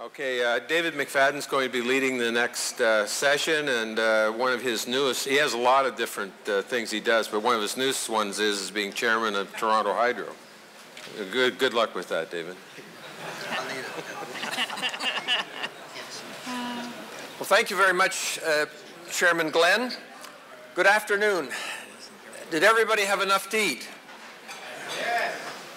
Okay, David McFadden is going to be leading the next session, and one of his newest, he has a lot of different things he does, but one of his newest ones is being chairman of Toronto Hydro. Good luck with that, David. Well, thank you very much, Chairman Glenn. Good afternoon. Did everybody have enough to eat? Yes.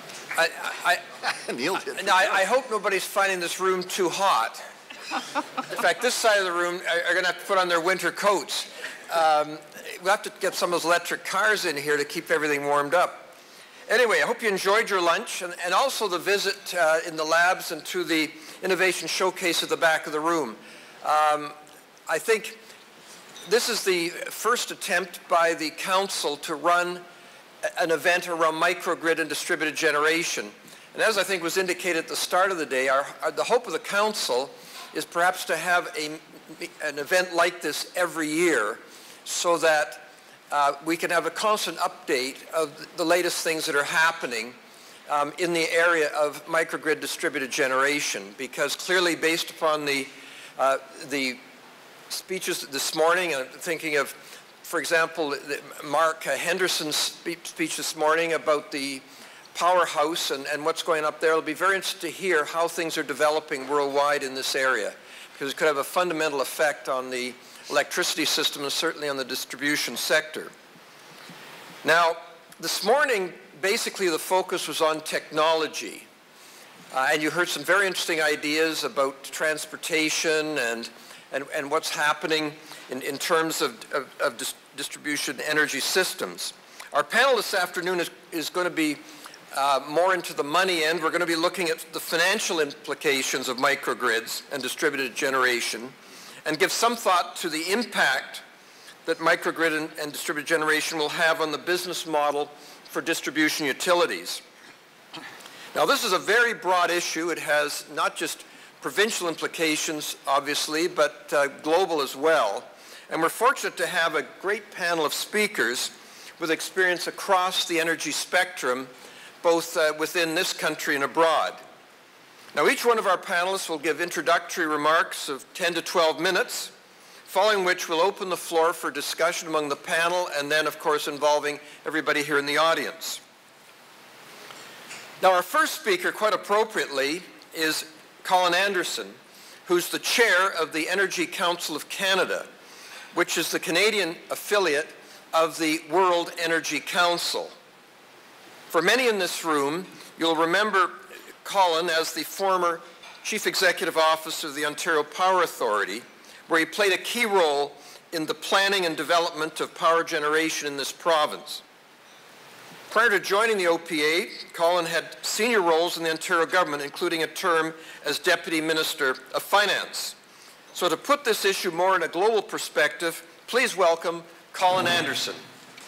Neil did. I hope nobody's finding this room too hot. In fact, this side of the room are going to have to put on their winter coats. We'll have to get some of those electric cars in here to keep everything warmed up. Anyway, I hope you enjoyed your lunch and also the visit in the labs and to the innovation showcase at the back of the room. I think this is the first attempt by the Council to run an event around microgrid and distributed generation. And as I think was indicated at the start of the day, the hope of the Council is perhaps to have an event like this every year so that we can have a constant update of the latest things that are happening in the area of microgrid distributed generation. Because clearly, based upon the speeches this morning, and thinking of, for example, Mark Henderson's speech this morning about the powerhouse and what's going up there. It'll be very interesting to hear how things are developing worldwide in this area, because it could have a fundamental effect on the electricity system and certainly on the distribution sector. Now, this morning, basically the focus was on technology. And you heard some very interesting ideas about transportation and what's happening in terms of distribution energy systems. Our panel this afternoon is going to be more into the money end. We're going to be looking at the financial implications of microgrids and distributed generation and give some thought to the impact that microgrid and distributed generation will have on the business model for distribution utilities. Now, this is a very broad issue. It has not just provincial implications, obviously, but global as well. And we're fortunate to have a great panel of speakers with experience across the energy spectrum, both within this country and abroad. Now, each one of our panelists will give introductory remarks of 10 to 12 minutes, following which we'll open the floor for discussion among the panel and then, of course, involving everybody here in the audience. Now, our first speaker, quite appropriately, is Colin Andersen, who's the chair of the Energy Council of Canada, which is the Canadian affiliate of the World Energy Council. For many in this room, you'll remember Colin as the former Chief Executive Officer of the Ontario Power Authority, where he played a key role in the planning and development of power generation in this province. Prior to joining the OPA, Colin had senior roles in the Ontario government, including a term as Deputy Minister of Finance. So to put this issue more in a global perspective, please welcome Colin Andersen.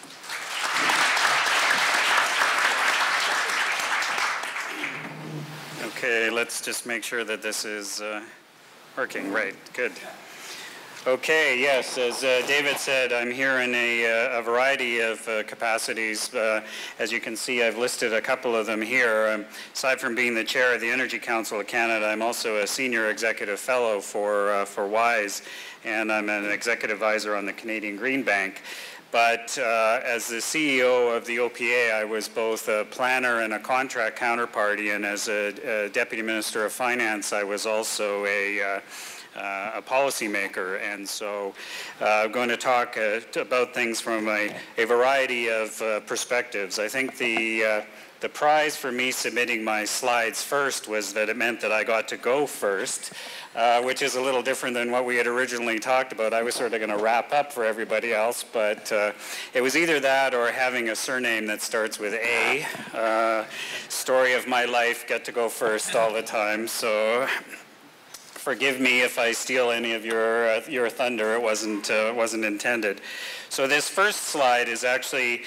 Okay, let's just make sure that this is working. Right, good. Okay, yes, as David said, I'm here in a variety of capacities. As you can see, I've listed a couple of them here. Aside from being the chair of the Energy Council of Canada, I'm also a senior executive fellow for WISE, and I'm an executive advisor on the Canadian Green Bank. But as the CEO of the OPA, I was both a planner and a contract counterparty, and as a Deputy Minister of Finance, I was also a policymaker, and so I'm going to talk about things from a variety of perspectives. I think the prize for me submitting my slides first was that it meant that I got to go first, which is a little different than what we had originally talked about. I was sort of going to wrap up for everybody else, but it was either that or having a surname that starts with A. Story of my life, get to go first all the time, so forgive me if I steal any of your thunder. It wasn't intended. So this first slide is actually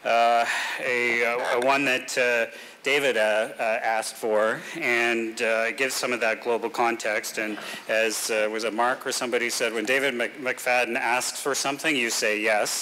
a one that David asked for, and gives some of that global context. And as was it Mark or somebody said, when David McFadden asks for something, you say yes.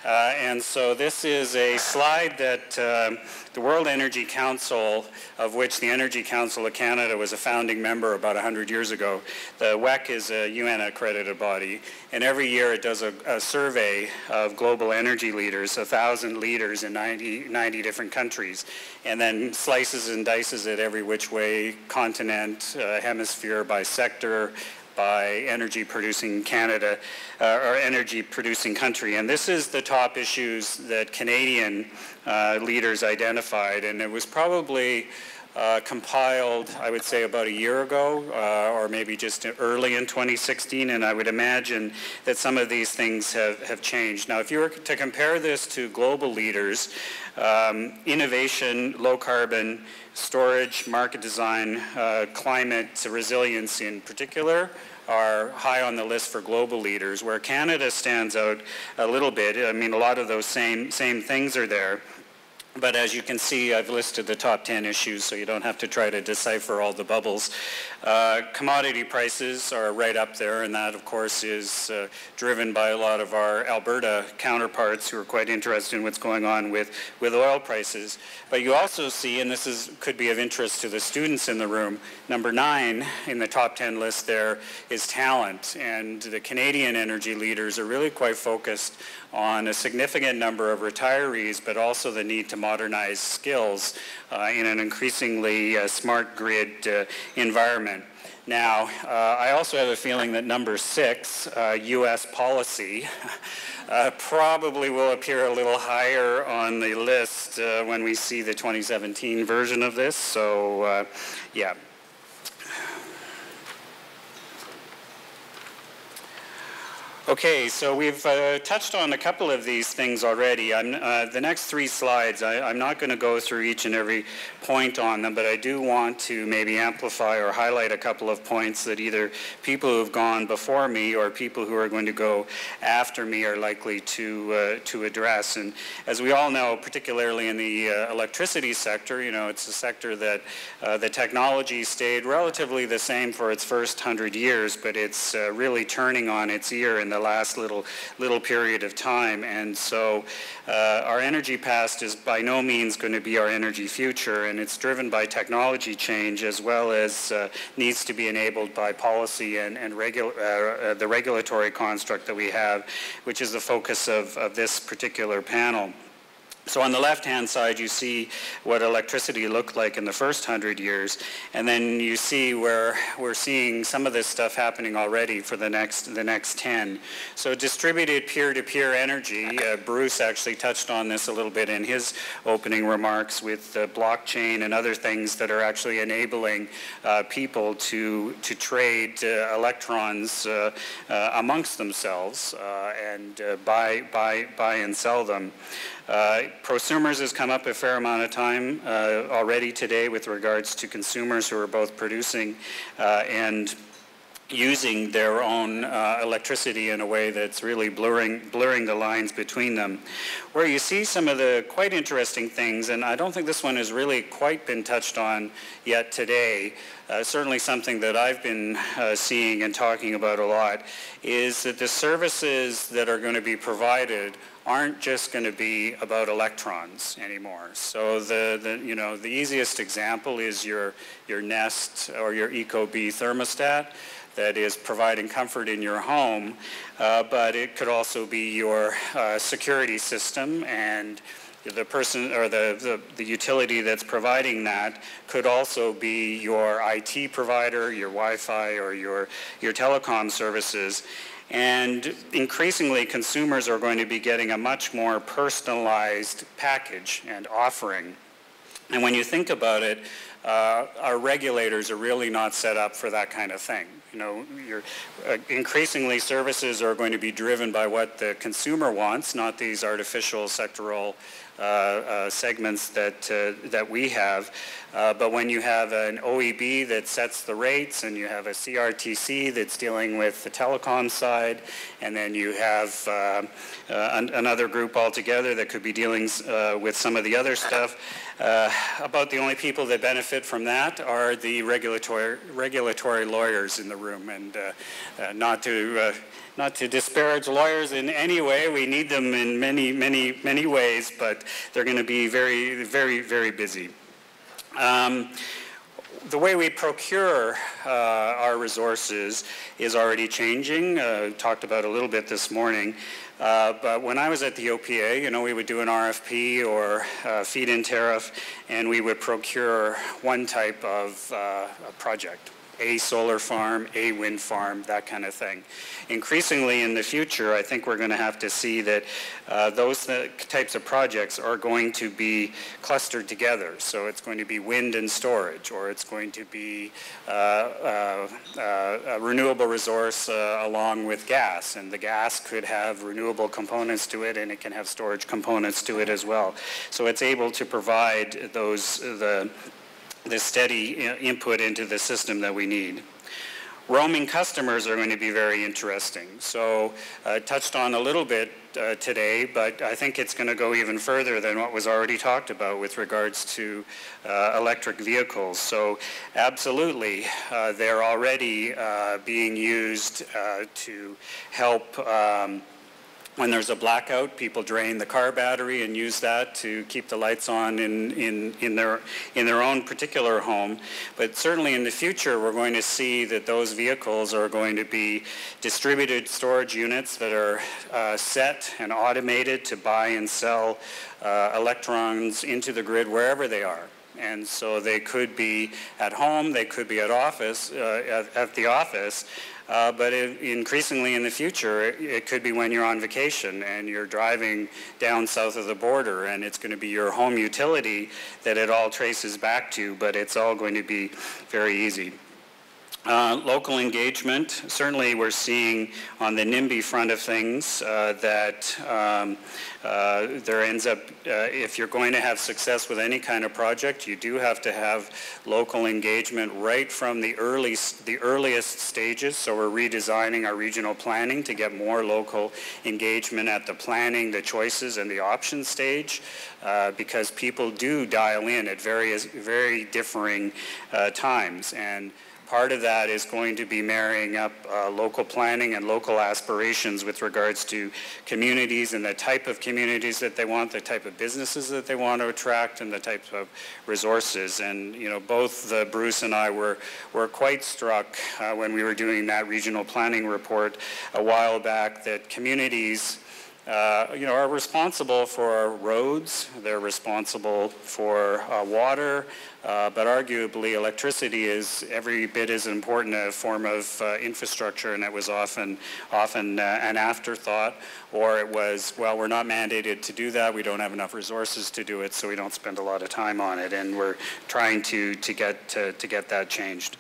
And so this is a slide that the World Energy Council, of which the Energy Council of Canada was a founding member about 100 years ago. The WEC is a UN-accredited body, and every year it does a survey of global energy leaders, 1,000 leaders in 90 different countries, and then slices and dices it every which way, continent, hemisphere, by sector, by energy producing Canada or energy producing country. And this is the top issues that Canadian leaders identified, and it was probably compiled, I would say, about a year ago or maybe just early in 2016, and I would imagine that some of these things have changed. Now, if you were to compare this to global leaders, innovation, low carbon, storage, market design, climate resilience in particular are high on the list for global leaders, where Canada stands out a little bit. I mean, a lot of those same things are there. But as you can see, I've listed the top 10 issues, so you don't have to try to decipher all the bubbles. Commodity prices are right up there, and that, of course, is driven by a lot of our Alberta counterparts who are quite interested in what's going on with oil prices. But you also see, and this could be of interest to the students in the room, number 9 in the top 10 list there is talent. And the Canadian energy leaders are really quite focused on a significant number of retirees, but also the need to modernize skills in an increasingly smart grid environment. Now, I also have a feeling that number 6, U.S. policy, probably will appear a little higher on the list when we see the 2017 version of this. So, yeah. Okay, so we've touched on a couple of these things already. The next 3 slides, I'm not going to go through each and every point on them, but I do want to maybe amplify or highlight a couple of points that either people who have gone before me or people who are going to go after me are likely to address. And as we all know, particularly in the electricity sector, you know, it's a sector that the technology stayed relatively the same for its first 100 years, but it's really turning on its ear in the last little period of time. And so our energy past is by no means going to be our energy future, and it's driven by technology change as well as needs to be enabled by policy and the regulatory construct that we have, which is the focus of this particular panel. So on the left-hand side, you see what electricity looked like in the first 100 years, and then you see where we're seeing some of this stuff happening already for the next 10. So distributed peer-to-peer energy, Bruce actually touched on this a little bit in his opening remarks with blockchain and other things that are actually enabling people to trade electrons amongst themselves and buy and sell them. Prosumers has come up a fair amount of time already today with regards to consumers who are both producing and using their own electricity in a way that's really blurring the lines between them. Where you see some of the quite interesting things, and I don't think this one has really quite been touched on yet today, certainly something that I've been seeing and talking about a lot, is that the services that are going to be provided aren't just going to be about electrons anymore. So the easiest example is your Nest or your Ecobee thermostat that is providing comfort in your home, but it could also be your security system, and the person or the utility that's providing that could also be your IT provider, your Wi-Fi, or your telecom services. And increasingly, consumers are going to be getting a much more personalized package and offering. And when you think about it, our regulators are really not set up for that kind of thing. You know, increasingly services are going to be driven by what the consumer wants, not these artificial sectoral segments that we have. But when you have an OEB that sets the rates, and you have a CRTC that's dealing with the telecom side, and then you have another group altogether that could be dealing with some of the other stuff, about the only people that benefit from that are the regulatory lawyers in the room. And not to disparage lawyers in any way. We need them in many ways, but they're going to be very, very, very busy. The way we procure our resources is already changing. Talked about a little bit this morning. But when I was at the OPA, we would do an RFP or feed-in tariff, and we would procure one type of project. A solar farm, a wind farm, that kind of thing. Increasingly in the future, I think we're going to have to see that those types of projects are going to be clustered together. So it's going to be wind and storage, or it's going to be a renewable resource along with gas. And the gas could have renewable components to it, and it can have storage components to it as well. So it's able to provide the steady input into the system that we need. Roaming customers are going to be very interesting. So I touched on a little bit today, but I think it's going to go even further than what was already talked about with regards to electric vehicles. So absolutely, they're already being used to help when there's a blackout, people drain the car battery and use that to keep the lights on in their own particular home. But certainly in the future, we're going to see that those vehicles are going to be distributed storage units that are set and automated to buy and sell electrons into the grid wherever they are. And so they could be at home, they could be at the office, but increasingly in the future, it could be when you're on vacation and you're driving down south of the border, and it's going to be your home utility that it all traces back to, but it's all going to be very easy. Local engagement, certainly we're seeing on the NIMBY front of things that there ends up, if you're going to have success with any kind of project, you do have to have local engagement right from the earliest stages. So we're redesigning our regional planning to get more local engagement at the planning, the choices, and the options stage, because people do dial in at very differing times. And part of that is going to be marrying up local planning and local aspirations with regards to communities and the type of communities that they want, the type of businesses that they want to attract, and the types of resources. And both Bruce and I were quite struck when we were doing that regional planning report a while back that communities are responsible for roads, they're responsible for water, but arguably electricity is every bit as important a form of infrastructure, and it was often an afterthought, or it was, well, we're not mandated to do that, we don't have enough resources to do it, so we don't spend a lot of time on it, and we're trying to get that changed.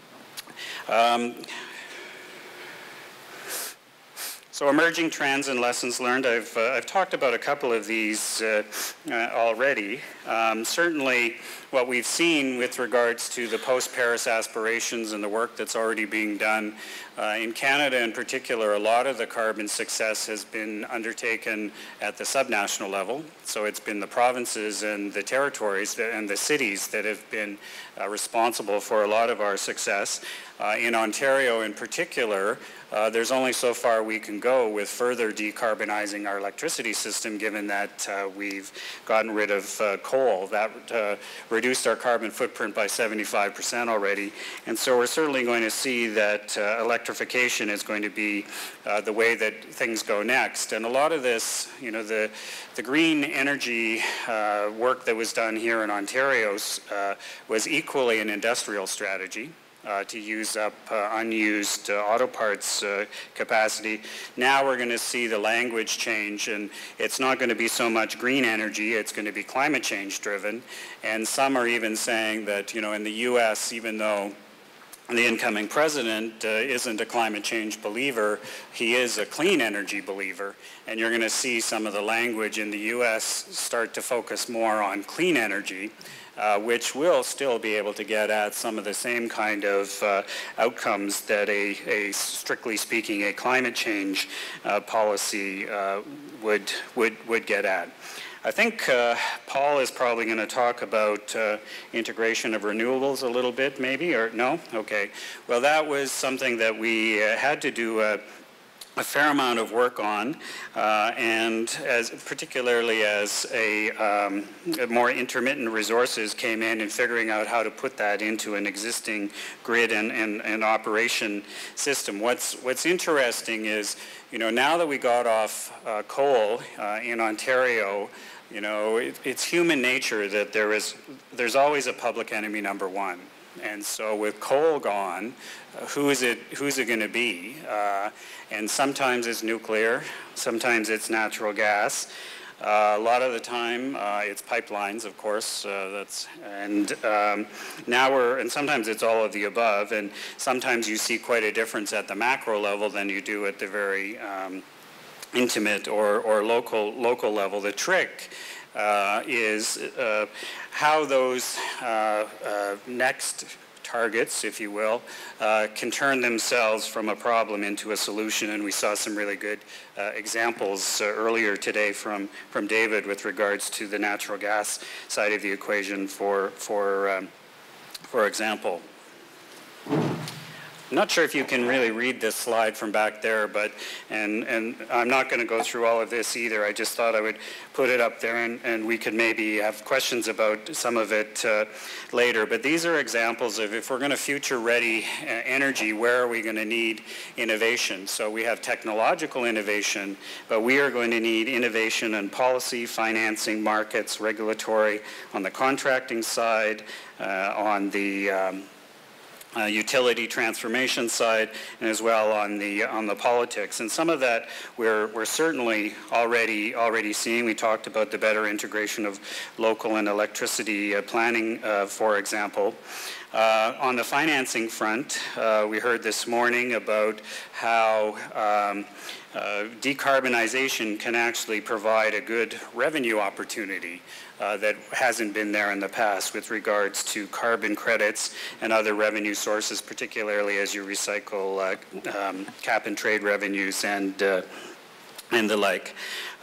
So emerging trends and lessons learned, I've talked about a couple of these already. Certainly what we've seen with regards to the post-Paris aspirations and the work that's already being done in Canada in particular, a lot of the carbon success has been undertaken at the subnational level. So it's been the provinces and the territories and the cities that have been responsible for a lot of our success. In Ontario in particular, there's only so far we can go with further decarbonizing our electricity system, given that we've gotten rid of coal. That reduced our carbon footprint by 75% already. And so we're certainly going to see that electrification is going to be the way that things go next. And a lot of this, the green energy work that was done here in Ontario was equally an industrial strategy. To use up unused auto parts capacity. Now we're going to see the language change, and it's not going to be so much green energy, it's going to be climate change driven. And some are even saying that, in the US, even though the incoming president isn't a climate change believer, he is a clean energy believer. And you're going to see some of the language in the US start to focus more on clean energy. Which will still be able to get at some of the same kind of outcomes that strictly speaking, a climate change policy would get at. I think Paul is probably going to talk about integration of renewables a little bit, maybe, or no? Okay. Well, that was something that we had to do a fair amount of work on, and particularly as more intermittent resources came in and figuring out how to put that into an existing grid and operation system. What's interesting is, now that we got off coal in Ontario, it's human nature that there's always a public enemy number one. And so with coal gone, who's it going to be? And sometimes it's nuclear, sometimes it's natural gas. A lot of the time it's pipelines, of course. And sometimes it's all of the above. And sometimes you see quite a difference at the macro level than you do at the very intimate or local level. The trick is how those next targets, if you will, can turn themselves from a problem into a solution. And we saw some really good examples earlier today from David with regards to the natural gas side of the equation, for example. I'm not sure if you can really read this slide from back there, and I'm not going to go through all of this either. I just thought I would put it up there, and we could maybe have questions about some of it later. But these are examples of, if we're going to future-ready energy, where are we going to need innovation? So we have technological innovation, but we are going to need innovation in policy, financing, markets, regulatory, on the contracting side, on the utility transformation side, and as well on the politics. And some of that we're certainly already seeing. We talked about the better integration of local and electricity planning, for example. On the financing front, we heard this morning about how decarbonization can actually provide a good revenue opportunity that hasn't been there in the past with regards to carbon credits and other revenue sources, particularly as you recycle cap and trade revenues and the like.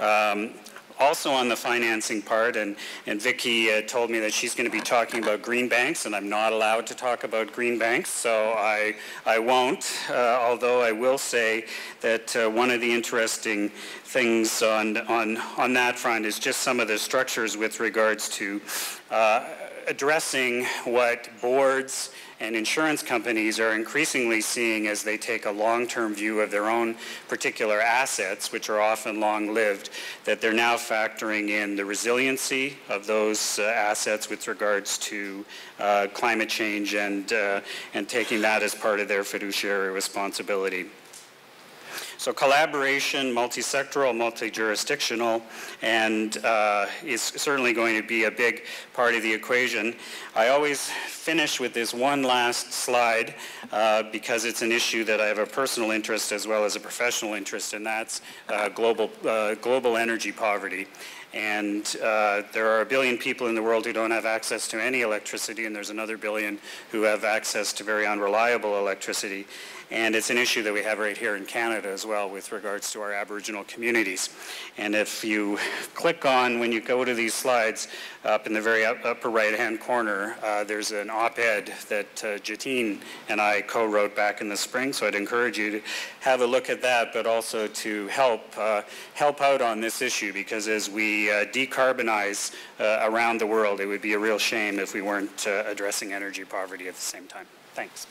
Also on the financing part, and Vicky told me that she's going to be talking about green banks, and I'm not allowed to talk about green banks, so I won't, although I will say that one of the interesting things on that front is just some of the structures with regards to addressing what boards and insurance companies are increasingly seeing as they take a long-term view of their own particular assets, which are often long-lived, that they're now factoring in the resiliency of those assets with regards to climate change and taking that as part of their fiduciary responsibility. So collaboration, multi-sectoral, multi-jurisdictional, and is certainly going to be a big part of the equation. I always finish with this one last slide because it's an issue that I have a personal interest as well as a professional interest, and that's global energy poverty. And there are 1 billion people in the world who don't have access to any electricity, and there's another 1 billion who have access to very unreliable electricity. And it's an issue that we have right here in Canada as well with regards to our Aboriginal communities. And if you click on, when you go to these slides, up in the very upper right-hand corner, there's an op-ed that Jatine and I co-wrote back in the spring. So I'd encourage you to have a look at that, but also to help out on this issue, because as we decarbonize around the world, it would be a real shame if we weren't addressing energy poverty at the same time. Thanks.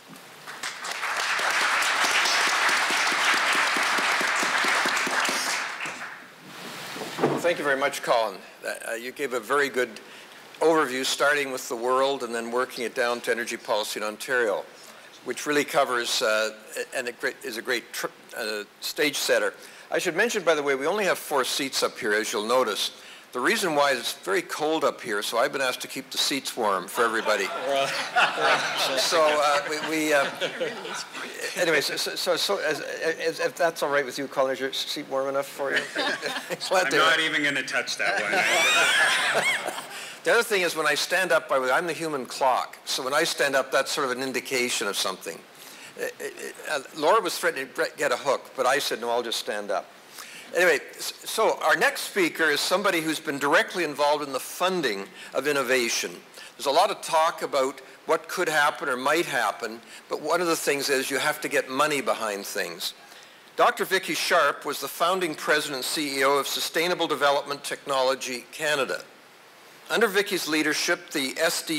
Well, thank you very much, Colin. You gave a very good overview, starting with the world and then working it down to energy policy in Ontario, which really covers and it is a great stage setter. I should mention, by the way, we only have 4 seats up here, as you'll notice. The reason why is it's very cold up here, so I've been asked to keep the seats warm for everybody. Anyway, if that's all right with you, Colin, is your seat warm enough for you? I'm not even going to touch that one. The other thing is, when I stand up, I'm the human clock, so when I stand up, that's sort of an indication of something. Laura was threatening to get a hook, but I said, no, I'll just stand up. Anyway, so our next speaker is somebody who's been directly involved in the funding of innovation. There's a lot of talk about what could happen or might happen, but one of the things is you have to get money behind things. Dr. Vicky Sharpe was the founding president and CEO of Sustainable Development Technology Canada. Under Vicky's leadership, the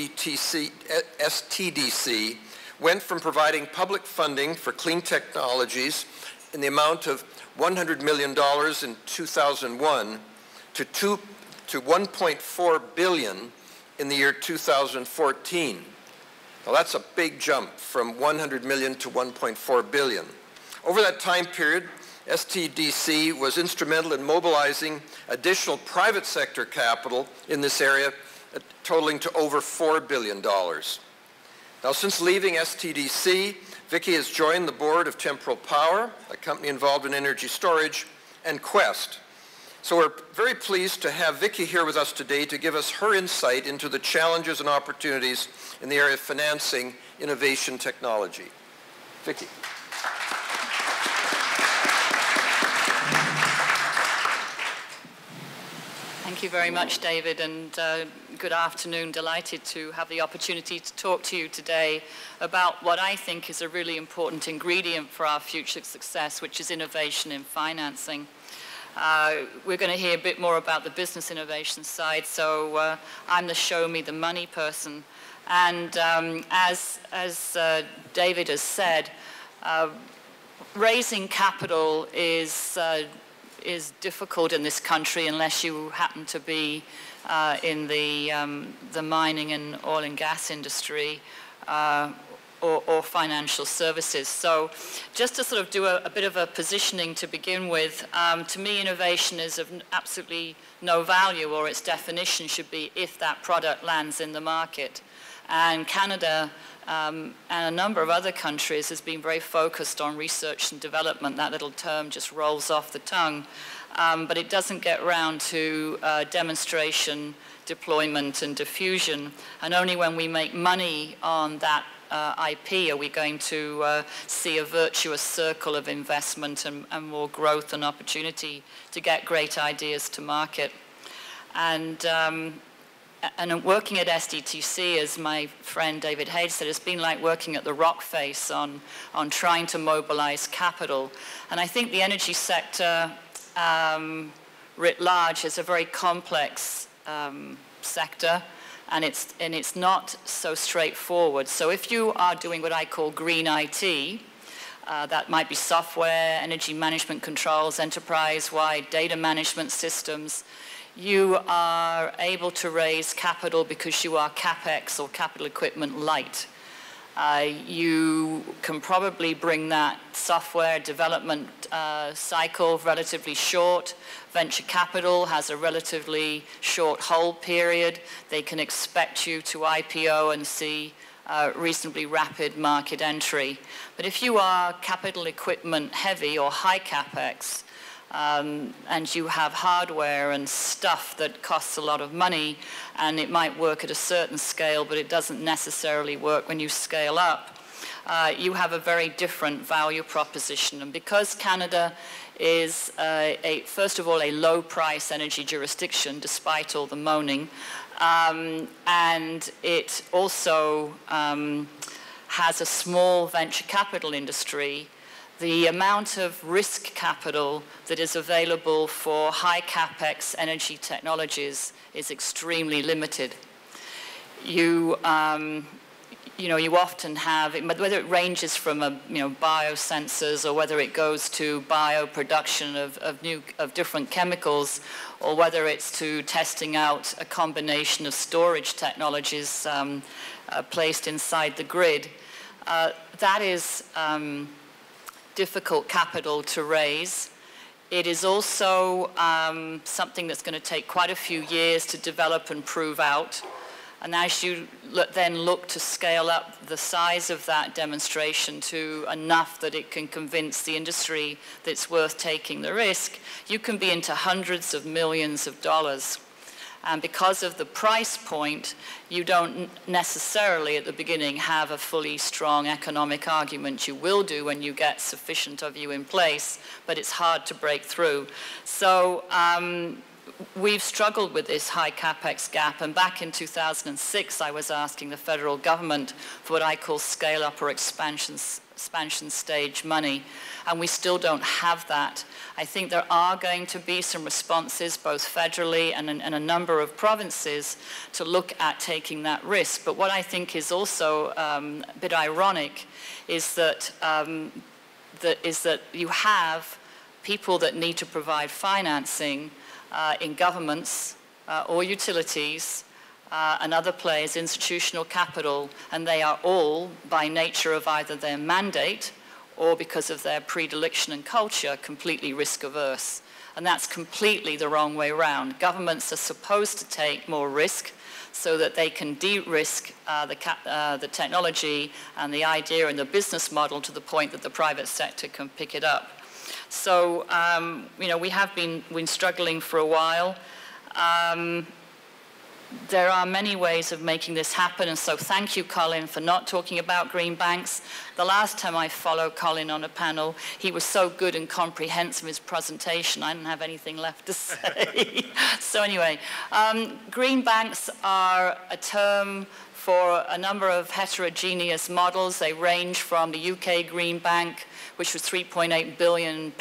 SDTC went from providing public funding for clean technologies in the amount of $100 million in 2001 to $1.4 billion in the year 2014. Now that's a big jump from 100 million to 1.4 billion. Over that time period, SDTC was instrumental in mobilizing additional private sector capital in this area, totaling to over $4 billion. Now, since leaving SDTC, Vicky has joined the board of Temporal Power, a company involved in energy storage, and Quest. So we're very pleased to have Vicky here with us today to give us her insight into the challenges and opportunities in the area of financing innovation technology. Vicky. Thank you very much, David, and good afternoon. Delighted to have the opportunity to talk to you today about what I think is a really important ingredient for our future success, which is innovation in financing. We're going to hear a bit more about the business innovation side, so I'm the show me the money person. And as David has said, raising capital is difficult in this country unless you happen to be in the mining and oil and gas industry or financial services. So just to sort of do a bit of a positioning to begin with, to me innovation is of absolutely no value, or its definition should be if that product lands in the market. And Canada and a number of other countries has been very focused on research and development. That little term just rolls off the tongue. But it doesn't get around to demonstration, deployment, and diffusion. And only when we make money on that IP are we going to see a virtuous circle of investment and more growth and opportunity to get great ideas to market. And working at SDTC, as my friend David Hayes said, it's been like working at the rock face on trying to mobilize capital. And I think the energy sector writ large is a very complex sector, and it's not so straightforward. So if you are doing what I call green IT, that might be software, energy management controls, enterprise-wide data management systems, you are able to raise capital because you are CapEx or capital equipment light. You can probably bring that software development cycle relatively short. Venture capital has a relatively short hold period. They can expect you to IPO and see reasonably rapid market entry. But if you are capital equipment heavy or high CapEx, and you have hardware and stuff that costs a lot of money, and it might work at a certain scale, but it doesn't necessarily work when you scale up, you have a very different value proposition. And because Canada is, first of all, a low-price energy jurisdiction, despite all the moaning, and it also has a small venture capital industry, the amount of risk capital that is available for high capex energy technologies is extremely limited. You often have, whether it ranges from biosensors or whether it goes to bioproduction of different chemicals, or whether it's to testing out a combination of storage technologies placed inside the grid, that is difficult capital to raise. It is also something that's going to take quite a few years to develop and prove out. And as you then look to scale up the size of that demonstration to enough that it can convince the industry that it's worth taking the risk, you can be into hundreds of millions of dollars. And because of the price point, you don't necessarily at the beginning have a fully strong economic argument. You will do when you get sufficient of you in place, but it's hard to break through. So we've struggled with this high capex gap, and back in 2006 I was asking the federal government for what I call scale-up or expansion stage money, and we still don't have that. I think there are going to be some responses both federally and in a number of provinces to look at taking that risk. But what I think is also a bit ironic is that you have people that need to provide financing in governments or utilities and other players, institutional capital, and they are all, by nature of either their mandate or because of their predilection and culture, completely risk-averse. And that's completely the wrong way around. Governments are supposed to take more risk so that they can de-risk the technology and the idea and the business model to the point that the private sector can pick it up. So, we have been struggling for a while. There are many ways of making this happen, and so thank you, Colin, for not talking about green banks. The last time I followed Colin on a panel, he was so good and comprehensive in his presentation, I didn't have anything left to say. So anyway, green banks are a term for a number of heterogeneous models. They range from the UK Green Bank, which was £3.8 billion,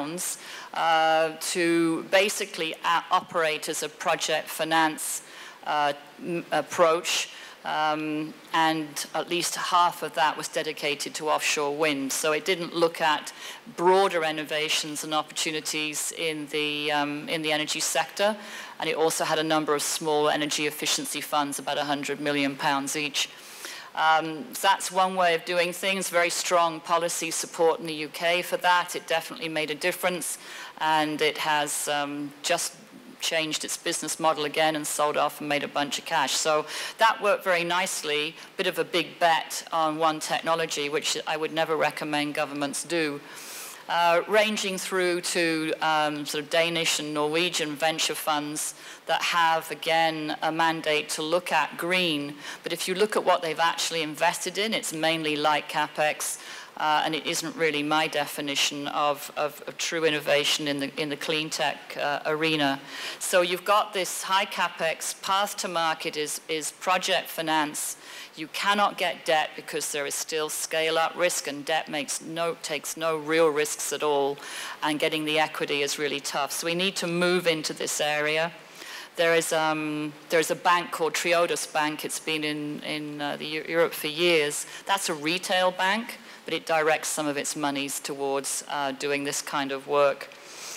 to basically operate as a project finance approach, and at least half of that was dedicated to offshore wind. So it didn't look at broader innovations and opportunities in the energy sector, and it also had a number of small energy efficiency funds, about £100 million each. So that's one way of doing things. Very strong policy support in the UK for that. It definitely made a difference, and it has just changed its business model again and sold off and made a bunch of cash. So that worked very nicely. Bit of a big bet on one technology, which I would never recommend governments do. Ranging through to sort of Danish and Norwegian venture funds that have, again, a mandate to look at green. But if you look at what they've actually invested in, it's mainly light capex, and it isn't really my definition of true innovation in the clean tech arena. So you've got this high capex path to market is project finance. You cannot get debt because there is still scale-up risk, and debt takes no real risks at all, and getting the equity is really tough. So we need to move into this area. There's a bank called Triodos Bank. It's been in Europe for years. That's a retail bank, but it directs some of its monies towards doing this kind of work.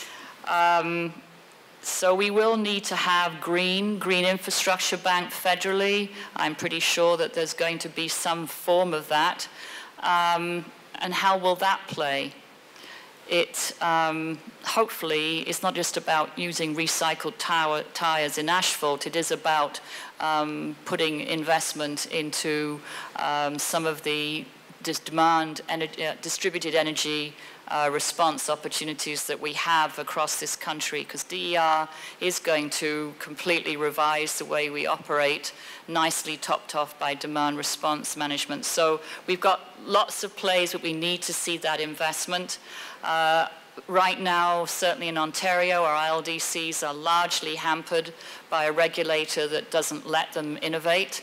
So we will need to have green infrastructure bank federally. I'm pretty sure that there's going to be some form of that. And how will that play? It hopefully is not just about using recycled tires in asphalt. It is about putting investment into some of the distributed energy response opportunities that we have across this country, because DER is going to completely revise the way we operate, nicely topped off by demand response management. So we've got lots of plays, but we need to see that investment. Right now, certainly in Ontario, our ILDCs are largely hampered by a regulator that doesn't let them innovate.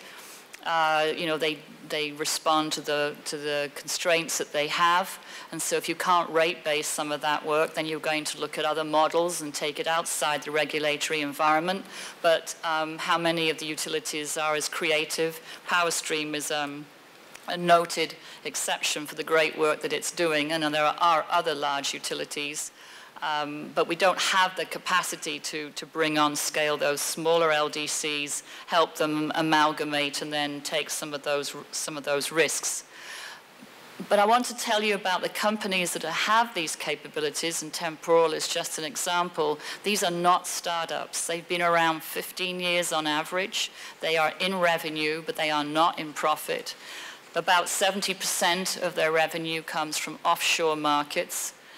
They respond to the constraints that they have, and so if you can't rate base some of that work, then you're going to look at other models and take it outside the regulatory environment. But how many of the utilities are as creative? PowerStream is a noted exception for the great work that it's doing, and there are other large utilities. But we don't have the capacity to bring on scale those smaller LDCs, help them amalgamate, and then take some of those risks. But I want to tell you about the companies that have these capabilities, and Temporal is just an example. These are not startups. They've been around 15 years on average. They are in revenue, but they are not in profit. About 70% of their revenue comes from offshore markets.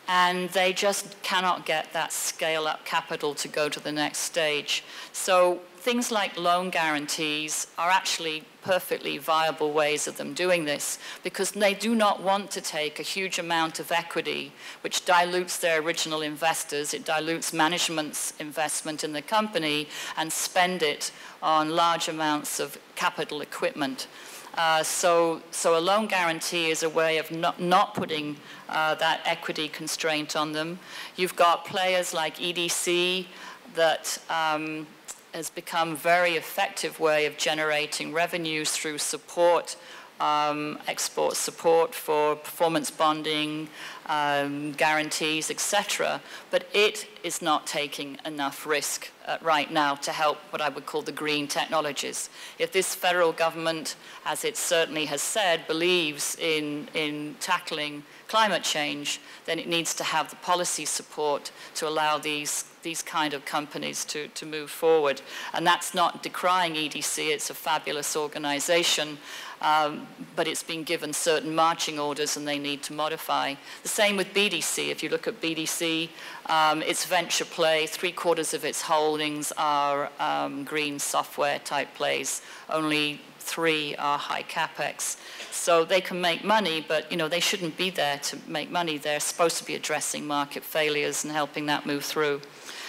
and they just cannot get that scale-up capital to go to the next stage. So things like loan guarantees are actually perfectly viable ways of them doing this, because they do not want to take a huge amount of equity, which dilutes their original investors, it dilutes management's investment in the company, and spend it on large amounts of capital equipment. So a loan guarantee is a way of not putting that equity constraint on them. You've got players like EDC that has become a very effective way of generating revenues through support, export support for performance bonding, guarantees, etc. But it is not taking enough risk right now to help what I would call the green technologies. If this federal government, as it certainly has said, believes in tackling climate change, then it needs to have the policy support to allow these kind of companies to move forward. And that's not decrying EDC, it's a fabulous organization, but it's been given certain marching orders and they need to modify. The same with BDC. If you look at BDC, it's venture play, 3/4 of its holdings are green software type plays, only 3 are high capex. So they can make money, but they shouldn't be there to make money. They're supposed to be addressing market failures and helping that move through.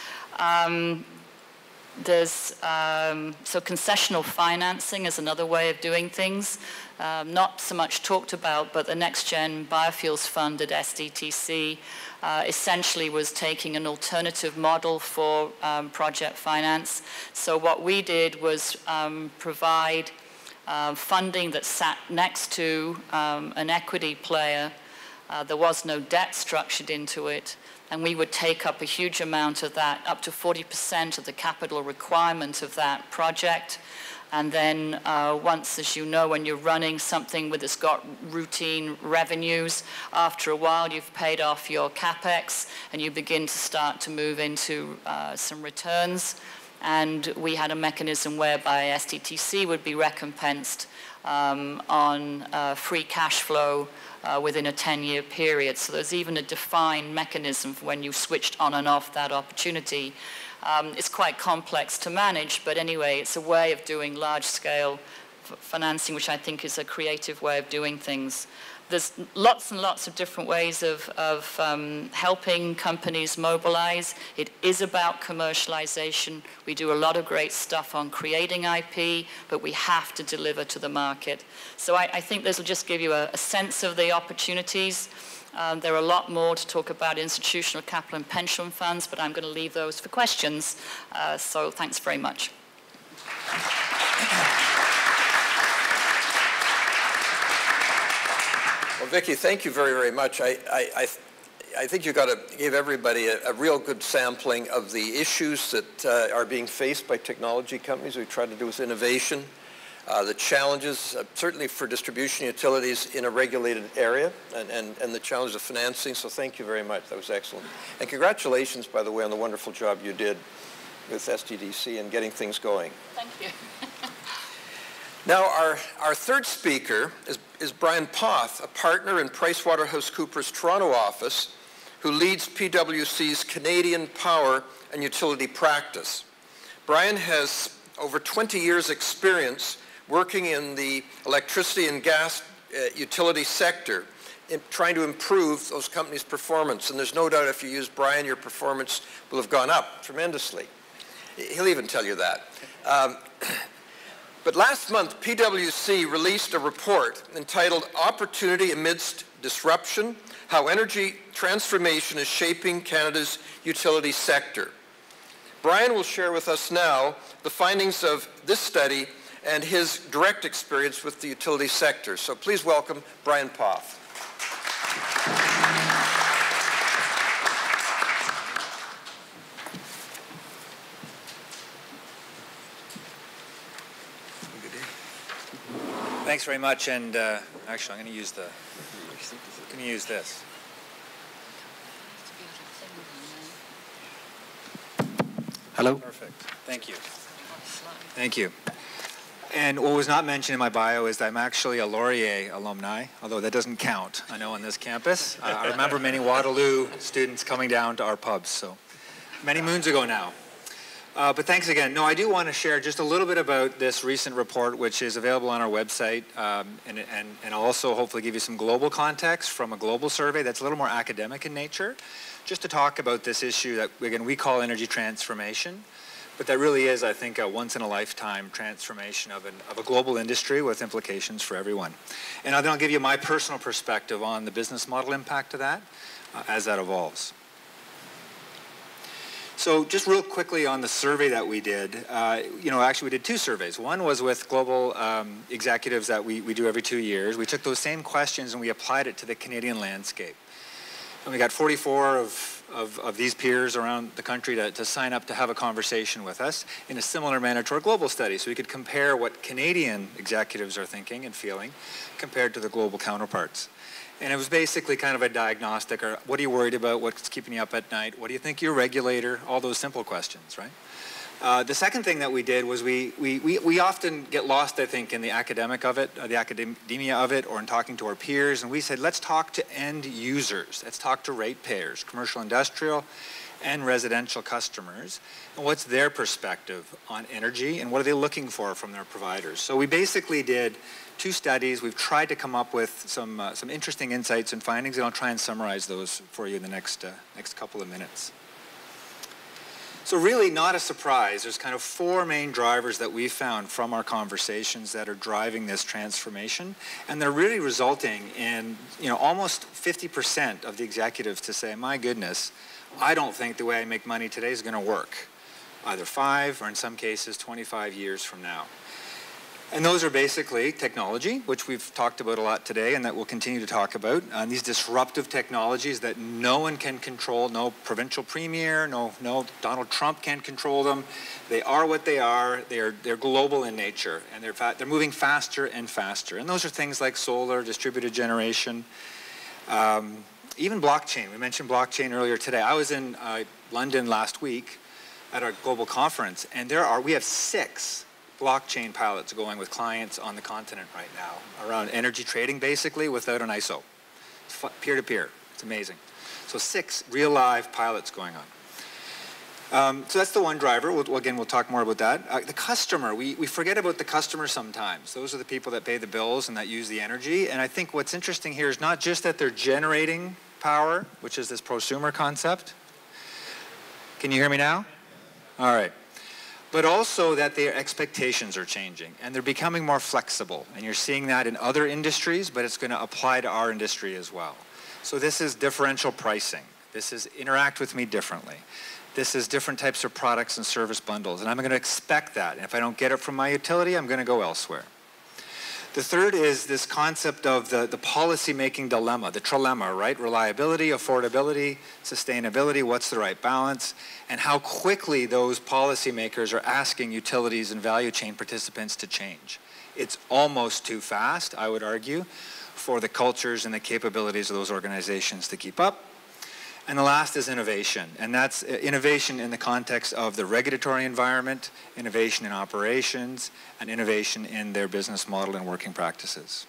So concessional financing is another way of doing things. Not so much talked about, but the Next Gen Biofuels Fund at SDTC essentially was taking an alternative model for project finance. So what we did was provide funding that sat next to an equity player. There was no debt structured into it. And we would take up a huge amount of that, up to 40% of the capital requirement of that project. And then once, as you know, when you're running something that's got routine revenues, after a while you've paid off your capex and you begin to start to move into some returns. And we had a mechanism whereby SDTC would be recompensed on free cash flow within a 10-year period. So there's even a defined mechanism for when you switched on and off that opportunity. It's quite complex to manage, but anyway, it's a way of doing large-scale financing, which I think is a creative way of doing things. There's lots and lots of different ways of helping companies mobilize. It is about commercialization. We do a lot of great stuff on creating IP, but we have to deliver to the market. So I think this will just give you a sense of the opportunities. There are a lot more to talk about institutional capital and pension funds, but I'm going to leave those for questions. So thanks very much. Well, Vicky, thank you very, very much. I think you gave everybody a real good sampling of the issues that are being faced by technology companies. We try to do with innovation, the challenges, certainly for distribution utilities in a regulated area, and the challenge of financing. So thank you very much. That was excellent. And congratulations, by the way, on the wonderful job you did with SDTC and getting things going. Thank you. Now, our third speaker is Brian Poth, a partner in PricewaterhouseCoopers' Toronto office, who leads PwC's Canadian power and utility practice. Brian has over 20 years' experience working in the electricity and gas utility sector, in trying to improve those companies' performance. And there's no doubt if you use Brian, your performance will have gone up tremendously. He'll even tell you that. But last month, PwC released a report entitled Opportunity Amidst Disruption, How Energy Transformation is Shaping Canada's Utility Sector. Brian will share with us now the findings of this study and his direct experience with the utility sector. So please welcome Brian Poth. Thanks very much, and actually, I'm going to use this. Hello. Perfect. Thank you. Thank you. And what was not mentioned in my bio is that I'm actually a Laurier alumni, although that doesn't count, I know, on this campus. I remember many Waterloo students coming down to our pubs, so many moons ago now. But thanks again. No, I do want to share just a little bit about this recent report, which is available on our website, and I'll also hopefully give you some global context from a global survey that's a little more academic in nature, just to talk about this issue that, again, we call energy transformation. But that really is, I think, a once-in-a-lifetime transformation of a global industry with implications for everyone. And then I'll give you my personal perspective on the business model impact of that as that evolves. So just real quickly on the survey that we did, actually we did two surveys. One was with global executives that we do every 2 years. We took those same questions and we applied it to the Canadian landscape. And we got 44 of these peers around the country to sign up to have a conversation with us in a similar manner to our global study, so we could compare what Canadian executives are thinking and feeling compared to the global counterparts. And it was basically kind of a diagnostic, or what are you worried about, what's keeping you up at night, what do you think your regulator, all those simple questions, right? The second thing that we did was we often get lost, I think, in the academic of it, the academia of it, or in talking to our peers, and we said, let's talk to end users. Let's talk to ratepayers, commercial, industrial, and residential customers, and what's their perspective on energy, and what are they looking for from their providers. So we basically did two studies. We've tried to come up with some interesting insights and findings, and I'll try and summarize those for you in the next couple of minutes. So really not a surprise. There's kind of four main drivers that we found from our conversations that are driving this transformation, and they're really resulting in almost 50% of the executives to say, my goodness, I don't think the way I make money today is going to work, either 5 or in some cases 25 years from now. And those are basically technology, which we've talked about a lot today and that we'll continue to talk about. These disruptive technologies that no one can control, no provincial premier, no Donald Trump can control them. They are what they are. They're global in nature, and they're moving faster and faster. And those are things like solar, distributed generation, even blockchain. We mentioned blockchain earlier today. I was in London last week at our global conference, and we have 6 blockchain pilots going with clients on the continent right now around energy trading, basically without an ISO. It's peer-to-peer. It's amazing. So 6 real live pilots going on. So that's the one driver. We'll talk more about that. The customer, we forget about the customer sometimes. Those are the people that pay the bills and that use the energy. And I think what's interesting here is not just that they're generating power, which is this prosumer concept. Can you hear me now? All right. But also that their expectations are changing and they're becoming more flexible. And you're seeing that in other industries, but it's going to apply to our industry as well. So this is differential pricing. This is interact with me differently. This is different types of products and service bundles. And I'm going to expect that. And if I don't get it from my utility, I'm going to go elsewhere. The third is this concept of the policy-making dilemma, the trilemma, right? Reliability, affordability, sustainability, what's the right balance, and how quickly those policymakers are asking utilities and value chain participants to change. It's almost too fast, I would argue, for the cultures and the capabilities of those organizations to keep up. And the last is innovation, and that's innovation in the context of the regulatory environment, innovation in operations, and innovation in their business model and working practices.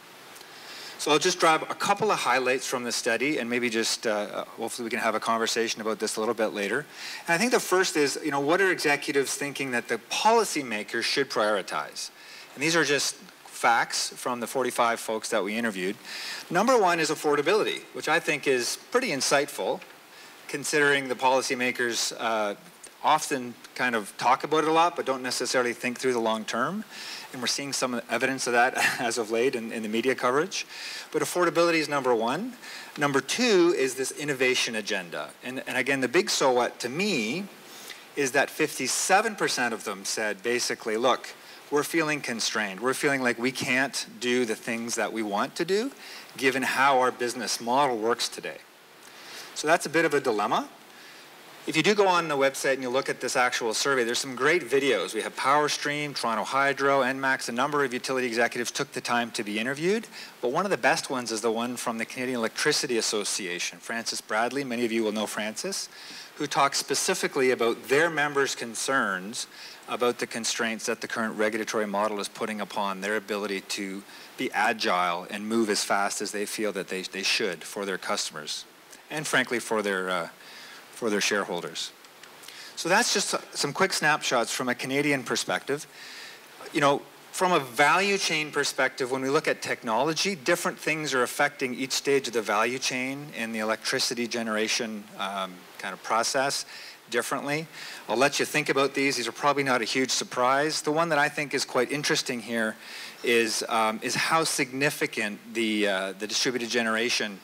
So I'll just grab a couple of highlights from the study, and maybe just hopefully we can have a conversation about this a little bit later. And I think the first is, what are executives thinking that the policymakers should prioritize? And these are just facts from the 45 folks that we interviewed. Number one is affordability, which I think is pretty insightful, considering the policymakers often kind of talk about it a lot, but don't necessarily think through the long term. And we're seeing some evidence of that as of late in the media coverage. But affordability is number one. Number two is this innovation agenda. And again, the big so what to me is that 57% of them said basically, look, we're feeling constrained. We're feeling like we can't do the things that we want to do, given how our business model works today. So that's a bit of a dilemma. If you do go on the website and you look at this actual survey, there's some great videos. We have PowerStream, Toronto Hydro, NMAX, a number of utility executives took the time to be interviewed. But one of the best ones is the one from the Canadian Electricity Association, Francis Bradley. Many of you will know Francis, who talks specifically about their members' concerns about the constraints that the current regulatory model is putting upon their ability to be agile and move as fast as they feel that they should for their customers and frankly for their shareholders. So that's just some quick snapshots from a Canadian perspective. You know, from a value chain perspective, when we look at technology, different things are affecting each stage of the value chain in the electricity generation kind of process differently. I'll let you think about these. These are probably not a huge surprise. The one that I think is quite interesting here is how significant the distributed generation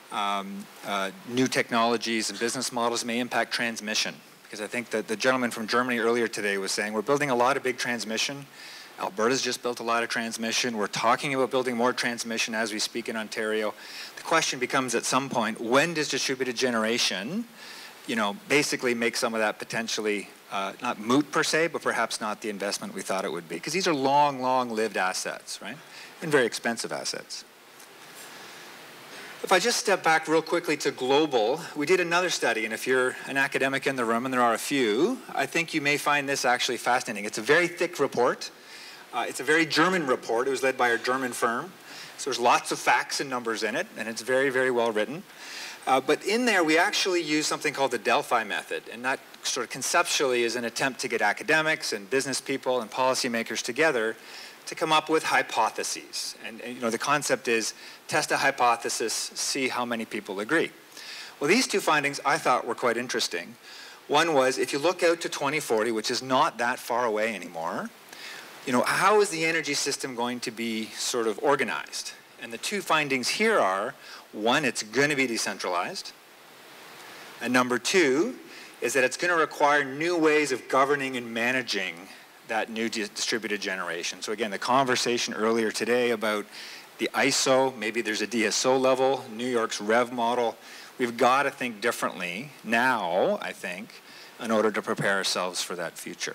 new technologies and business models may impact transmission. Because I think that the gentleman from Germany earlier today was saying we're building a lot of big transmission. Alberta's just built a lot of transmission. We're talking about building more transmission as we speak in Ontario. The question becomes at some point, when does distributed generation, you know, basically make some of that potentially not moot per se, but perhaps not the investment we thought it would be? Because these are long, long-lived assets, right? And very expensive assets. If I just step back real quickly to global, we did another study, and if you're an academic in the room, and there are a few, I think you may find this actually fascinating. It's a very thick report. It's a very German report. It was led by our German firm. So there's lots of facts and numbers in it, and it's very, very well written. But in there, we actually use something called the Delphi method, and that sort of conceptually is an attempt to get academics and business people and policymakers together to come up with hypotheses. And you know, the concept is test a hypothesis, see how many people agree. Well, these two findings I thought were quite interesting. One was, if you look out to 2040, which is not that far away anymore, you know, how is the energy system going to be sort of organized? And the two findings here are, one, it's going to be decentralized. And number two is that it's going to require new ways of governing and managing that new distributed generation. So again, the conversation earlier today about the ISO, maybe there's a DSO level, New York's REV model. We've got to think differently now, I think, in order to prepare ourselves for that future.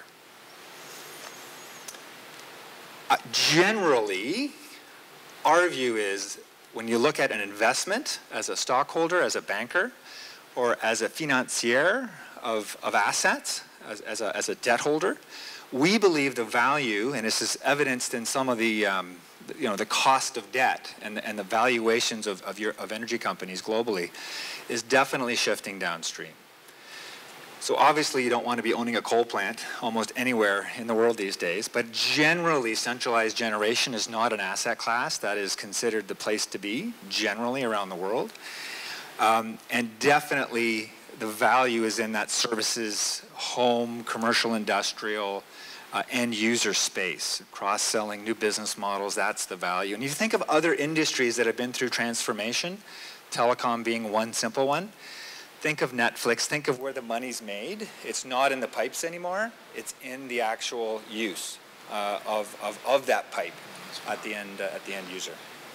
Generally, our view is when you look at an investment as a stockholder, as a banker, or as a financier of assets, as a debt holder, we believe the value, and this is evidenced in some of the you know, the cost of debt and the valuations of energy companies globally, is definitely shifting downstream. So obviously you don't want to be owning a coal plant almost anywhere in the world these days, but generally centralized generation is not an asset class that is considered the place to be generally around the world. And definitely the value is in that services, home, commercial, industrial, end user space, cross-selling, new business models, that's the value. And you think of other industries that have been through transformation, telecom being one simple one. Think of Netflix, think of where the money's made. It's not in the pipes anymore, it's in the actual use of that pipe at the end user.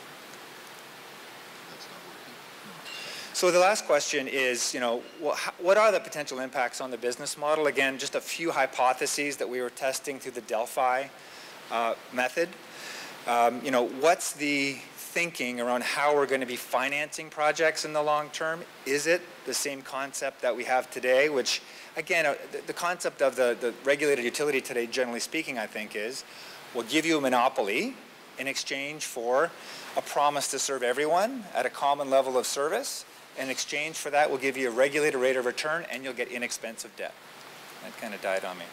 So the last question is, you know, what are the potential impacts on the business model? Again, just a few hypotheses that we were testing through the Delphi method. You know, what's the thinking around how we're going to be financing projects in the long term? Is it the same concept that we have today, which, again, the concept of the regulated utility today, generally speaking, I think is, we'll give you a monopoly in exchange for a promise to serve everyone at a common level of service. In exchange for that, we'll give you a regulated rate of return, and you'll get inexpensive debt. That kind of died on me.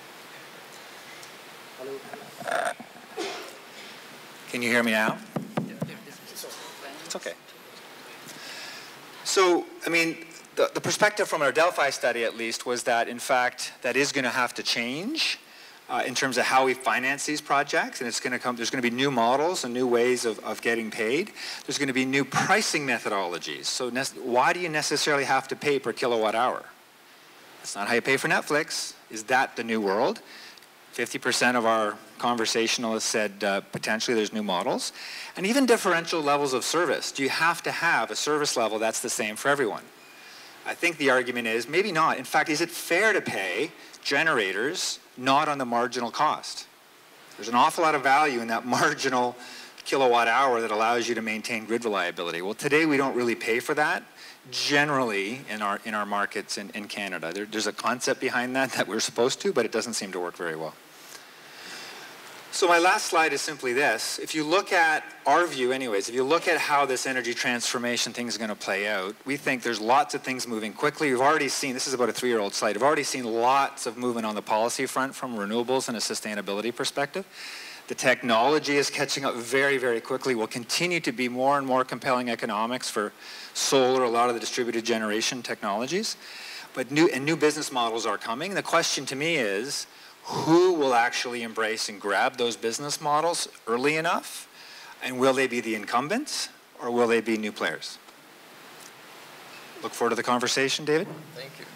Can you hear me now? It's okay. So, I mean, the perspective from our Delphi study, at least, was that, in fact, that is going to have to change in terms of how we finance these projects, and it's going to come. There's going to be new models and new ways of getting paid. There's going to be new pricing methodologies. So why do you necessarily have to pay per kilowatt hour? That's not how you pay for Netflix. Is that the new world? 50% of our conversationalists said potentially there's new models. And even differential levels of service. Do you have to have a service level that's the same for everyone? I think the argument is maybe not. In fact, is it fair to pay generators not on the marginal cost? There's an awful lot of value in that marginal kilowatt hour that allows you to maintain grid reliability. Well, today we don't really pay for that generally in our markets in Canada. There's a concept behind that we're supposed to, but it doesn't seem to work very well. So my last slide is simply this. If you look at our view anyways, if you look at how this energy transformation thing is going to play out, we think there's lots of things moving quickly. We've already seen, this is about a 3-year-old slide, we've already seen lots of movement on the policy front from renewables and a sustainability perspective. The technology is catching up very, very quickly. Will continue to be more and more compelling economics for solar, a lot of the distributed generation technologies. But new business models are coming. The question to me is, who will actually embrace and grab those business models early enough? And will they be the incumbents or will they be new players? Look forward to the conversation, David. Thank you.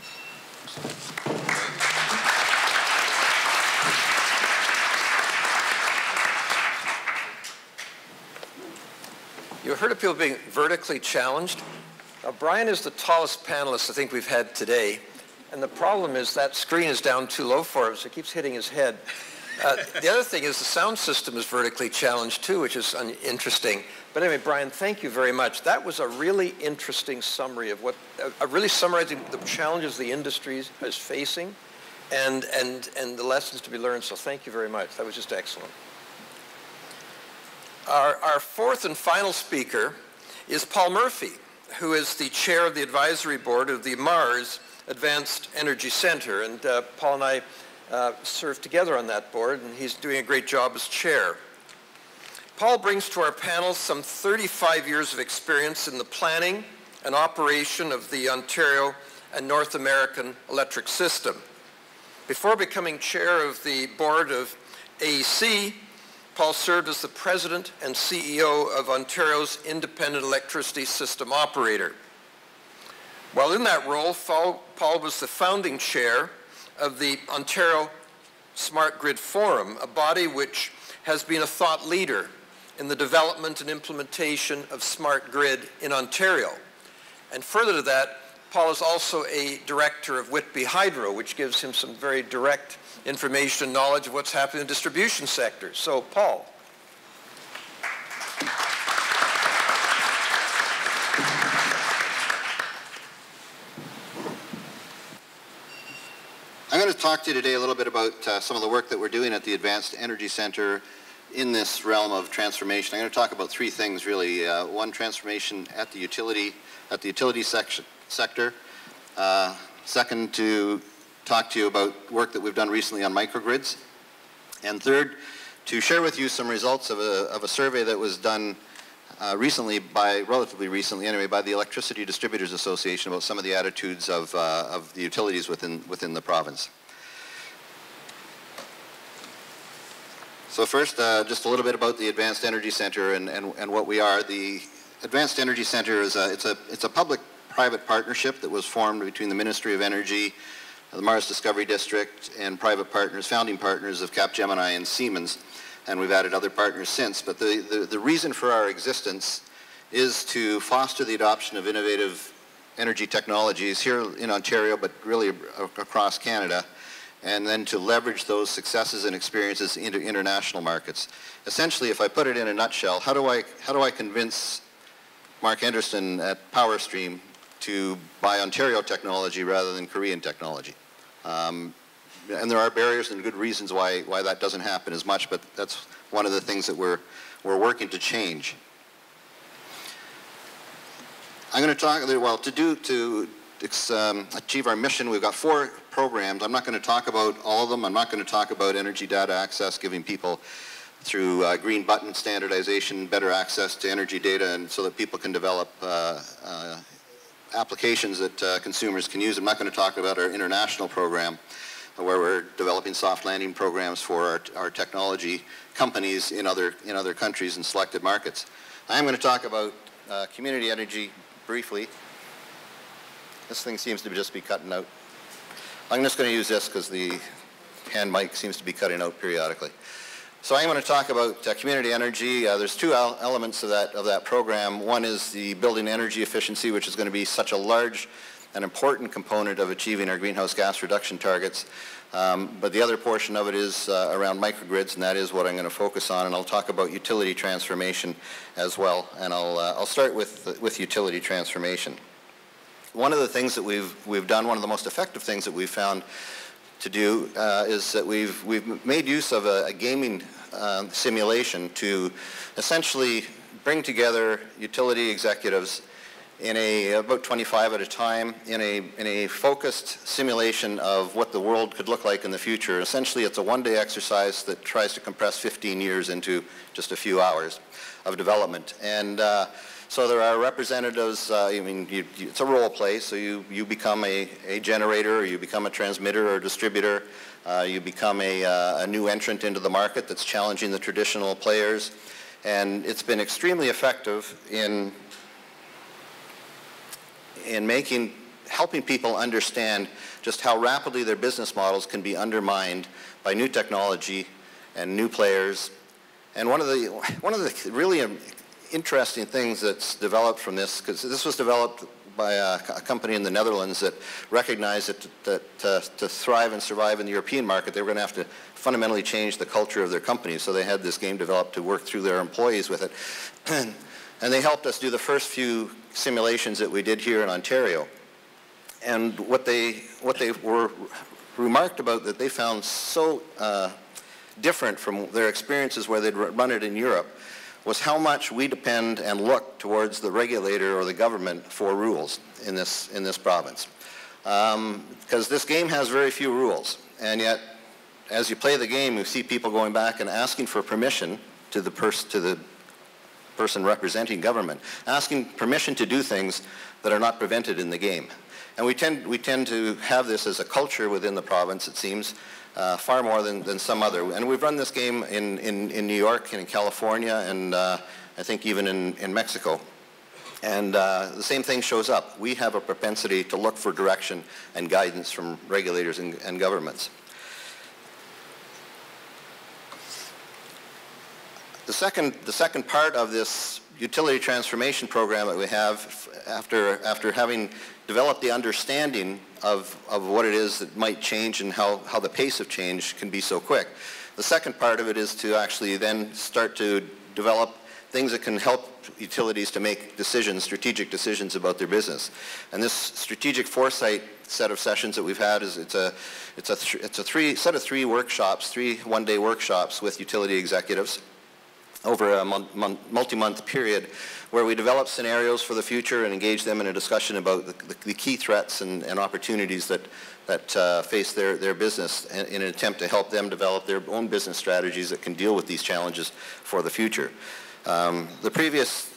You heard of people being vertically challenged. Now, Brian is the tallest panelist I think we've had today. And the problem is that screen is down too low for him, so it keeps hitting his head. The other thing is the sound system is vertically challenged too, which is interesting. But anyway, Brian, thank you very much. That was a really interesting summary of really summarizing the challenges the industry is facing and the lessons to be learned. So thank you very much. That was just excellent. Our fourth and final speaker is Paul Murphy, who is the chair of the advisory board of the Mars Advanced Energy Center. And Paul and I serve together on that board, and he's doing a great job as chair. Paul brings to our panel some 35 years of experience in the planning and operation of the Ontario and North American electric system. Before becoming chair of the board of AEC, Paul served as the president and CEO of Ontario's Independent Electricity System Operator. While in that role, Paul was the founding chair of the Ontario Smart Grid Forum, a body which has been a thought leader in the development and implementation of smart grid in Ontario. And further to that, Paul is also a director of Whitby Hydro, which gives him some very direct information and knowledge of what's happening in the distribution sector. So, Paul. I'm going to talk to you today a little bit about some of the work that we're doing at the Advanced Energy Center in this realm of transformation. I'm going to talk about 3 things really. One, transformation at the utility sector. Second, to talk to you about work that we've done recently on microgrids. And third, to share with you some results of a survey that was done relatively recently anyway, by the Electricity Distributors Association about some of the attitudes of the utilities within the province. So first, just a little bit about the Advanced Energy Center and what we are. The Advanced Energy Center is it's a public-private partnership that was formed between the Ministry of Energy, the Mars Discovery District, and private partners, founding partners of Capgemini and Siemens. And we've added other partners since. But the reason for our existence is to foster the adoption of innovative energy technologies here in Ontario, but really across Canada, and then to leverage those successes and experiences into international markets. Essentially, if I put it in a nutshell, how do I convince Mark Andersen at PowerStream to buy Ontario technology rather than Korean technology? And there are barriers and good reasons why that doesn't happen as much, but that's one of the things that we're working to change. I'm going to talk, well, to achieve our mission, we've got 4 programs. I'm not going to talk about all of them. I'm not going to talk about energy data access, giving people through green button standardization better access to energy data, and so that people can develop applications that consumers can use. I'm not going to talk about our international program, where we're developing soft landing programs for our technology companies in other countries and selected markets. I'm going to talk about community energy briefly. This thing seems to just be cutting out. I'm just going to use this because the hand mic seems to be cutting out periodically. So I'm going to talk about community energy. There's 2 elements of that program. One is the building energy efficiency, which is going to be such a large an important component of achieving our greenhouse gas reduction targets. But the other portion of it is around microgrids, and that is what I'm going to focus on. And I'll talk about utility transformation as well. And I'll start with utility transformation. One of the things that we've done, one of the most effective things that we've found to do is that we've made use of a gaming simulation to essentially bring together utility executives in about 25 at a time in a focused simulation of what the world could look like in the future. Essentially, it's a one-day exercise that tries to compress 15 years into just a few hours of development. And so there are representatives, it's a role play, so you become a generator, or you become a transmitter or distributor, you become a new entrant into the market that's challenging the traditional players. And it's been extremely effective in helping people understand just how rapidly their business models can be undermined by new technology and new players. And one of the really interesting things that's developed from this, because this was developed by a company in the Netherlands that recognized that to thrive and survive in the European market, they were going to have to fundamentally change the culture of their company. So they had this game developed to work through their employees with it. And they helped us do the first few simulations that we did here in Ontario. And what they were remarked about that they found so different from their experiences where they'd run it in Europe was how much we depend and look towards the regulator or the government for rules in this province. Because this game has very few rules, and yet as you play the game, you see people going back and asking for permission to the person representing government, asking permission to do things that are not prevented in the game. And we tend to have this as a culture within the province, it seems, far more than some other. And we've run this game in New York and in California and I think even in Mexico. And the same thing shows up. We have a propensity to look for direction and guidance from regulators and governments. The second part of this utility transformation program that we have, after having developed the understanding of what it is that might change and how the pace of change can be so quick, the second part of it is to actually then start to develop things that can help utilities to make decisions, strategic decisions about their business. And this strategic foresight set of sessions that we've had is it's a set of three workshops, three one-day workshops with utility executives over a multi-month period where we develop scenarios for the future and engage them in a discussion about the key threats and opportunities that face their business in an attempt to help them develop their own business strategies that can deal with these challenges for the future. The previous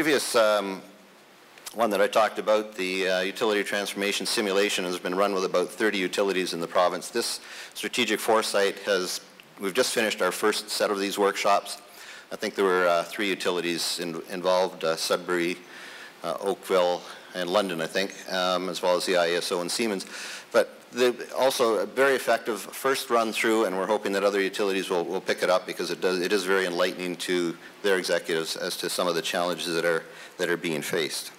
one that I talked about, the utility transformation simulation, has been run with about 30 utilities in the province. This strategic foresight we've just finished our first set of these workshops. I think there were 3 utilities involved, Sudbury, Oakville, and London, I think, as well as the IESO and Siemens. But also a very effective first run through, and we're hoping that other utilities will pick it up because it is very enlightening to their executives as to some of the challenges that are being faced.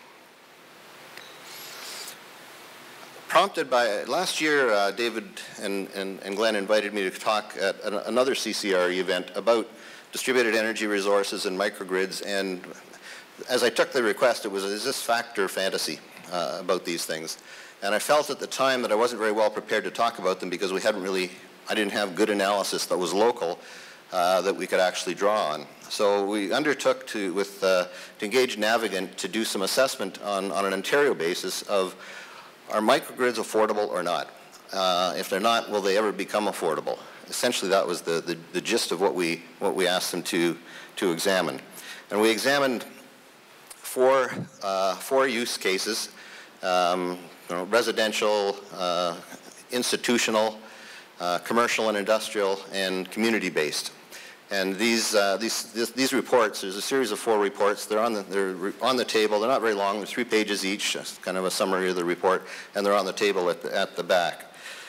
Prompted by, last year, David and Glenn invited me to talk at another CCRE event about distributed energy resources and microgrids, and as I took the request, it was, is this fact or fantasy about these things? And I felt at the time that I wasn't very well prepared to talk about them because I didn't have good analysis that was local that we could actually draw on. So we undertook to engage Navigant to do some assessment on an Ontario basis of, are microgrids affordable or not? If they're not, will they ever become affordable? Essentially, that was the gist of what we asked them to examine. And we examined four use cases, residential, institutional, commercial and industrial, and community-based. And these reports, there's a series of 4 reports. They're on the table. They're not very long. They're 3 pages each, kind of a summary of the report, and they're on the table at the back.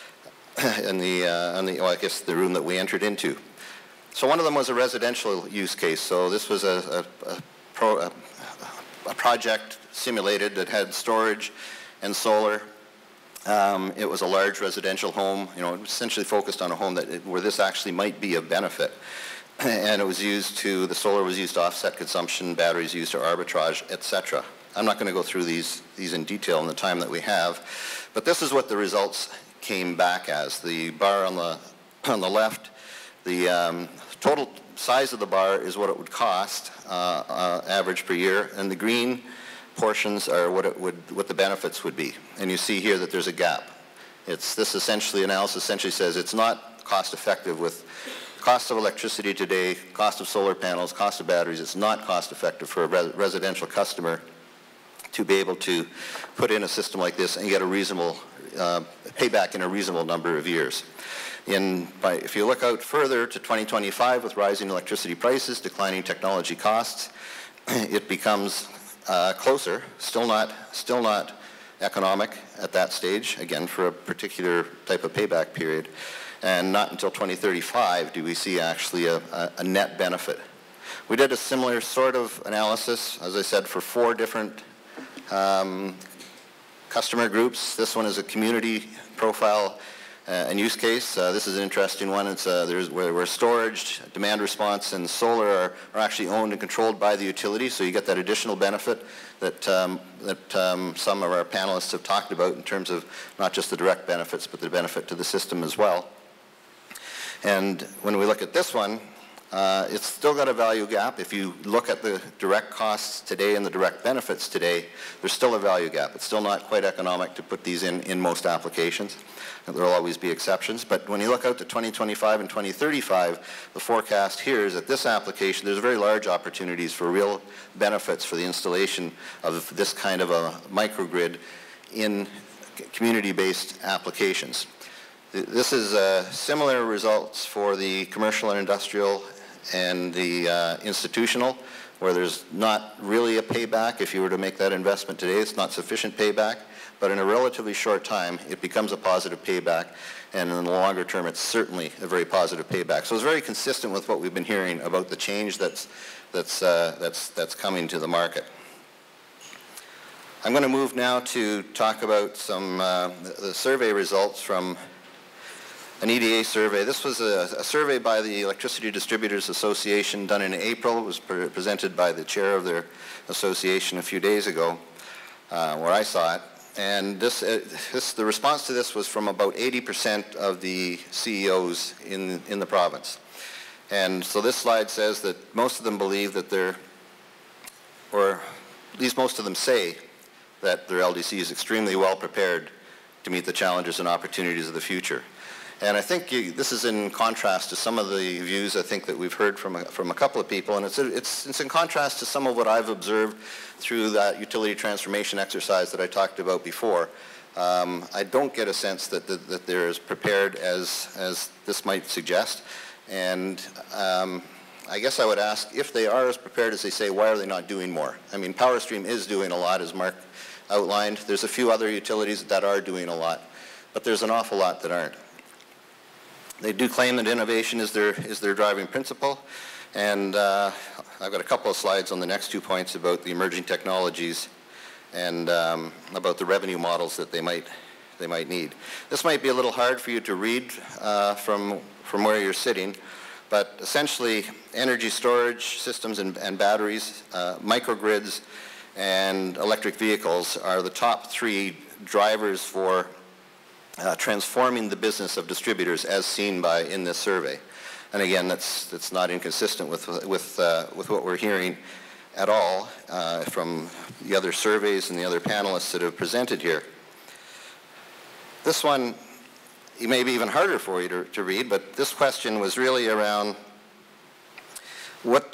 I guess the room that we entered into. So one of them was a residential use case. So this was a project simulated that had storage and solar. It was a large residential home. Essentially focused on a home where this actually might be of benefit. And it was the solar was used to offset consumption, batteries used to arbitrage, etc. I'm not going to go through these in detail in the time that we have, but this is what the results came back as. The bar on the left, The total size of the bar is what it would cost average per year, and the green portions are what the benefits would be. And you see here that there's a gap. This analysis essentially says it's not cost effective with cost of electricity today, cost of solar panels, cost of batteries. It's not cost effective for a residential customer to be able to put in a system like this and get a reasonable payback in a reasonable number of years. If you look out further to 2025 with rising electricity prices, declining technology costs, it becomes closer, still not economic at that stage, again for a particular type of payback period, and not until 2035 do we see actually a net benefit. We did a similar sort of analysis, as I said, for 4 different customer groups. This one is a community profile and use case. This is an interesting one. It's where storage, demand response, and solar are actually owned and controlled by the utility, so you get that additional benefit that some of our panelists have talked about in terms of not just the direct benefits, but the benefit to the system as well. And when we look at this one, it's still got a value gap. If you look at the direct costs today and the direct benefits today, there's still a value gap. It's still not quite economic to put these in most applications. There will always be exceptions. But when you look out to 2025 and 2035, the forecast here is that this application, there's very large opportunities for real benefits for the installation of this kind of a microgrid in community-based applications. This is similar results for the commercial and industrial and the institutional, where there's not really a payback. If you were to make that investment today, it's not sufficient payback, but in a relatively short time, it becomes a positive payback, and in the longer term, it's certainly a very positive payback. So it's very consistent with what we've been hearing about the change that's coming to the market. I'm going to move now to talk about some the survey results from an EDA survey. This was a survey by the Electricity Distributors Association done in April. It was presented by the chair of their association a few days ago, where I saw it. And the response to this was from about 80% of the CEOs in the province. And so this slide says that most of them believe that or at least most of them say that their LDC is extremely well prepared to meet the challenges and opportunities of the future. And I think this is in contrast to some of the views I think that we've heard from a couple of people, and it's in contrast to some of what I've observed through that utility transformation exercise that I talked about before. I don't get a sense that they're as prepared as this might suggest, and I guess I would ask, if they are as prepared as they say, why are they not doing more? I mean, PowerStream is doing a lot, as Mark outlined. There's a few other utilities that are doing a lot, but there's an awful lot that aren't. They do claim that innovation is their driving principle, and I've got a couple of slides on the next 2 points about the emerging technologies and about the revenue models that they might need. This might be a little hard for you to read from where you're sitting, but essentially energy storage systems and batteries, microgrids, and electric vehicles are the top 3 drivers for transforming the business of distributors as seen in this survey. And again, that's not inconsistent with what we're hearing at all from the other surveys and the other panelists that have presented here. This one, it may be even harder for you to read, but this question was really around what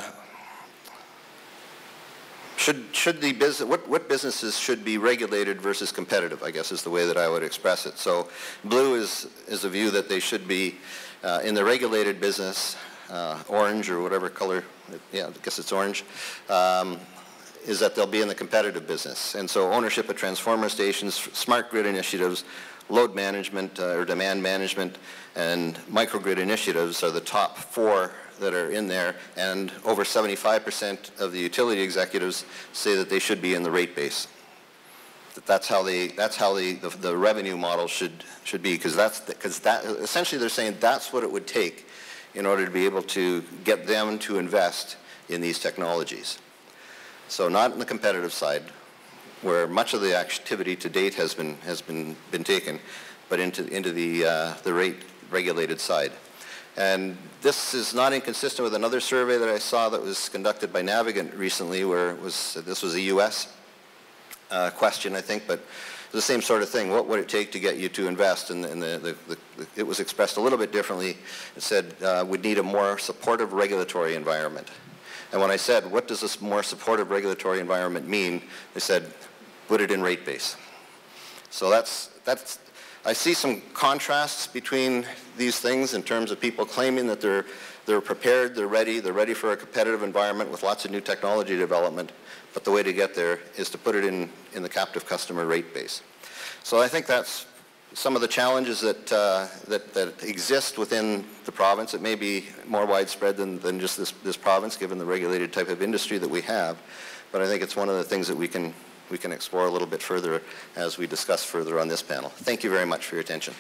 what businesses should be regulated versus competitive, I guess is the way that I would express it. So blue is a view that they should be in the regulated business, orange or whatever color, yeah, I guess it's orange, is that they'll be in the competitive business. And so ownership of transformer stations, smart grid initiatives, load management or demand management, and microgrid initiatives are the top 4 that are in there, and over 75% of the utility executives say that they should be in the rate base. That's how the revenue model should be, because that essentially they're saying that's what it would take in order to be able to get them to invest in these technologies. So not in the competitive side, where much of the activity to date has been taken, but into the rate regulated side. And this is not inconsistent with another survey that I saw that was conducted by Navigant recently, where this was a U.S. Question, I think, but the same sort of thing. What would it take to get you to invest? And it was expressed a little bit differently. It said we'd need a more supportive regulatory environment. And when I said, what does this more supportive regulatory environment mean? They said, put it in rate base. So I see some contrasts between these things in terms of people claiming that they're prepared, they're ready for a competitive environment with lots of new technology development, but the way to get there is to put it in the captive customer rate base. So I think that's some of the challenges that exist within the province. It may be more widespread than just this province, given the regulated type of industry that we have, but I think it's one of the things that we can explore a little bit further as we discuss further on this panel. Thank you very much for your attention.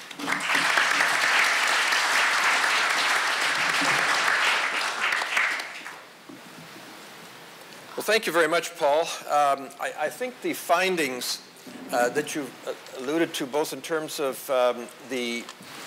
Well, thank you very much, Paul. I think the findings that you alluded to, both in terms of the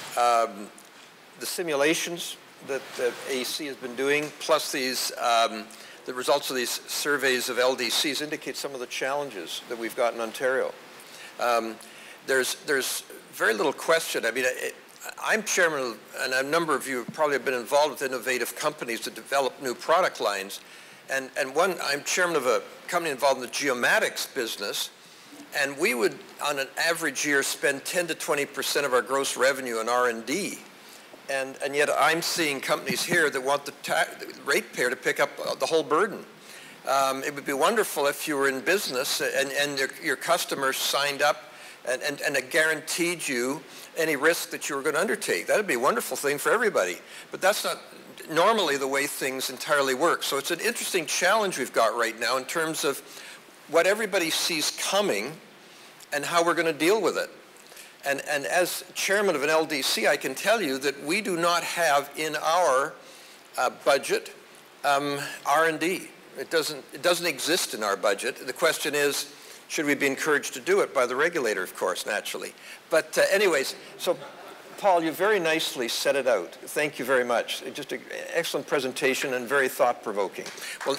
simulations that AC has been doing, plus the results of these surveys of LDCs indicate some of the challenges that we've got in Ontario. There's very little question. I mean, I'm chairman of, and a number of you probably have been involved with innovative companies that develop new product lines. And I'm chairman of a company involved in the geomatics business, and we would, on an average year, spend 10 to 20% of our gross revenue on R&D. And yet I'm seeing companies here that want the ratepayer to pick up the whole burden. It would be wonderful if you were in business and your customers signed up and it guaranteed you any risk that you were going to undertake. That would be a wonderful thing for everybody. But that's not normally the way things entirely work. So it's an interesting challenge we've got right now in terms of what everybody sees coming and how we're going to deal with it. And as chairman of an LDC, I can tell you that we do not have in our budget R&D. It doesn't exist in our budget. The question is, should we be encouraged to do it by the regulator, of course, naturally. But anyways, so Paul, you very nicely set it out. Thank you very much. Just an excellent presentation and very thought-provoking. Well,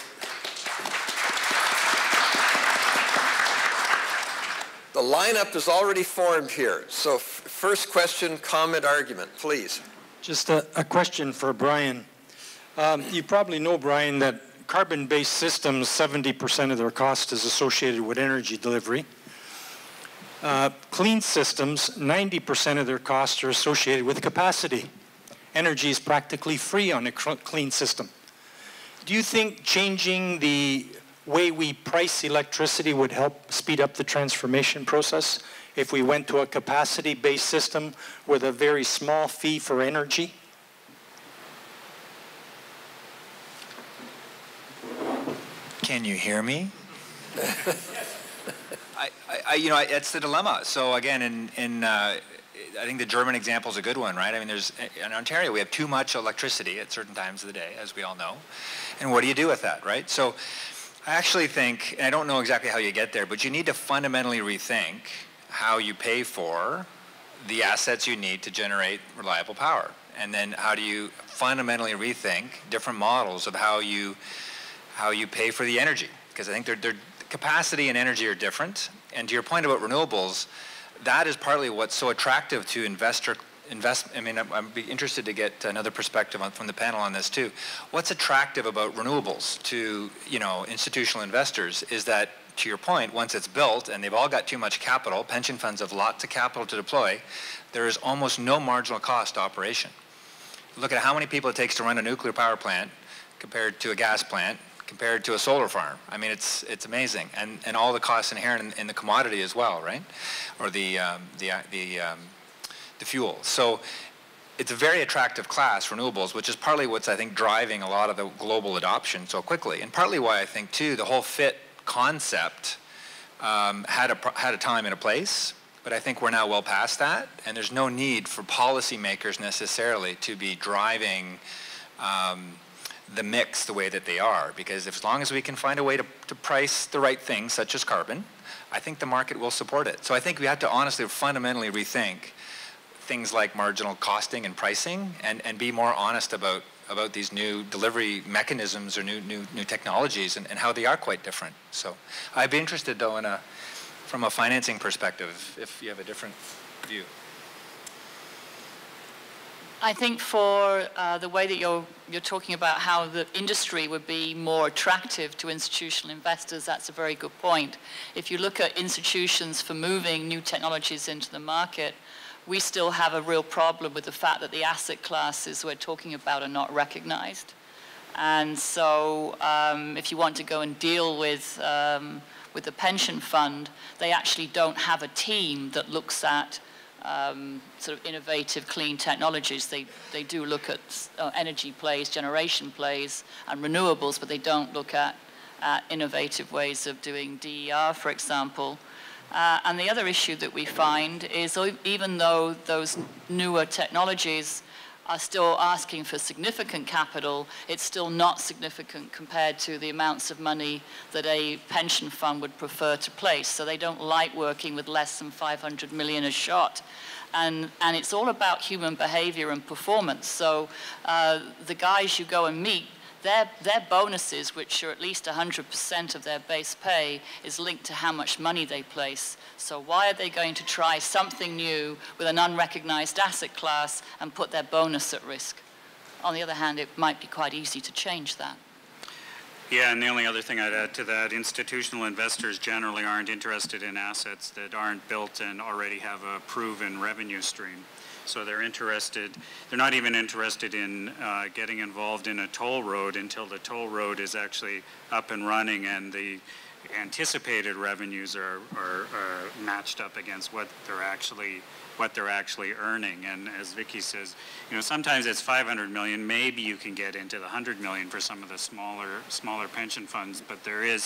the lineup is already formed here. So first question, comment, argument, please. Just a question for Brian. You probably know, Brian, that carbon-based systems, 70% of their cost is associated with energy delivery. Clean systems, 90% of their costs are associated with capacity. Energy is practically free on a clean system. Do you think changing the way we price electricity would help speed up the transformation process if we went to a capacity-based system with a very small fee for energy? Can you hear me? It's the dilemma. So again, I think the German example is a good one, right? I mean, in Ontario, we have too much electricity at certain times of the day, as we all know. And what do you do with that, right? So I actually think, and I don't know exactly how you get there, but you need to fundamentally rethink how you pay for the assets you need to generate reliable power. And then how do you fundamentally rethink different models of how you pay for the energy? Because I think their capacity and energy are different. And to your point about renewables, that is partly what's so attractive to I mean, I'd be interested to get another perspective from the panel on this too. What's attractive about renewables to, institutional investors is that, to your point, once it's built and they've all got too much capital, pension funds have lots of capital to deploy, there is almost no marginal cost to operation. Look at how many people it takes to run a nuclear power plant compared to a gas plant, compared to a solar farm. I mean, it's amazing, and all the costs inherent in the commodity as well, right? Or the fuel. So it's a very attractive class, renewables, which is partly what's, I think, driving a lot of the global adoption so quickly, and partly why I think too the whole FIT concept had a time and a place. But I think we're now well past that, and there's no need for policymakers necessarily to be driving the mix the way that they are, because as long as we can find a way to price the right things, such as carbon, I think the market will support it. So I think we have to honestly fundamentally rethink things like marginal costing and pricing, and be more honest about these new delivery mechanisms or new technologies and how they are quite different. So I'd be interested though from a financing perspective if you have a different view. I think for the way that you're talking about how the industry would be more attractive to institutional investors, that's a very good point. If you look at institutions for moving new technologies into the market, we still have a real problem with the fact that the asset classes we're talking about are not recognized. And so if you want to go and deal with the pension fund, they actually don't have a team that looks at sort of innovative, clean technologies. They do look at energy plays, generation plays, and renewables, but they don't look at innovative ways of doing DER, for example. And the other issue that we find is even though those newer technologies are still asking for significant capital, it's still not significant compared to the amounts of money that a pension fund would prefer to place. So they don't like working with less than 500 million a shot. And it's all about human behavior and performance. So the guys you go and meet, their bonuses, which are at least 100% of their base pay, is linked to how much money they place. So why are they going to try something new with an unrecognized asset class and put their bonus at risk? On the other hand, it might be quite easy to change that. Yeah, and the only other thing I'd add to that, institutional investors generally aren't interested in assets that aren't built and already have a proven revenue stream. So they're not even interested in getting involved in a toll road until the toll road is actually up and running and the anticipated revenues are matched up against what they're actually earning. And as Vicky says, sometimes it's 500 million. Maybe you can get into the 100 million for some of the smaller pension funds, but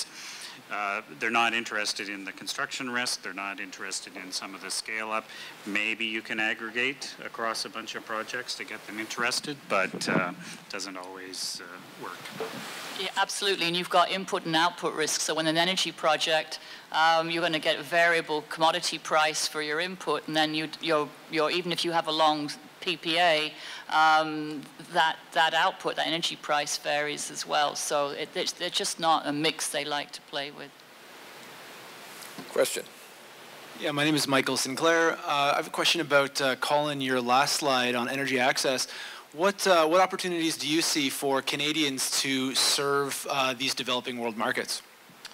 they're not interested in the construction risk. They're not interested in some of the scale up. Maybe you can aggregate across a bunch of projects to get them interested, but it doesn't always work. Yeah, absolutely, and you've got input and output risk. So when an energy project, you're going to get a variable commodity price for your input, and then you're even if you have a long PPA, that output, that energy price varies as well. So they're just not a mix they like to play with. Question. Yeah, my name is Michael Sinclair. I have a question about, Colin, your last slide on energy access. What opportunities do you see for Canadians to serve these developing world markets?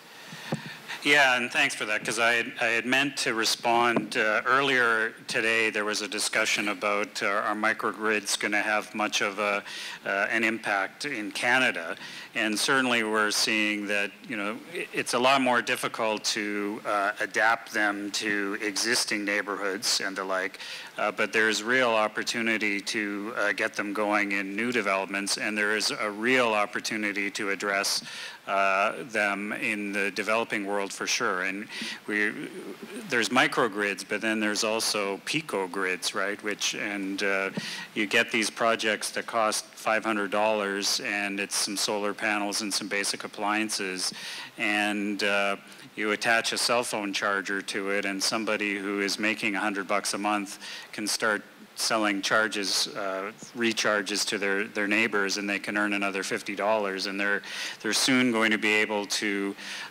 Yeah, and thanks for that, because I had meant to respond earlier today. There was a discussion about are microgrids going to have much of an impact in Canada, and certainly we're seeing that it's a lot more difficult to adapt them to existing neighborhoods and the like, but there's real opportunity to get them going in new developments, and there is a real opportunity to address them in the developing world for sure. And there's microgrids, but then there's also picogrids, right? You get these projects that cost $500, and it's some solar panels and some basic appliances, and you attach a cell phone charger to it, and somebody who is making $100 a month can start selling recharges to their neighbors, and they can earn another $50, and they're soon going to be able to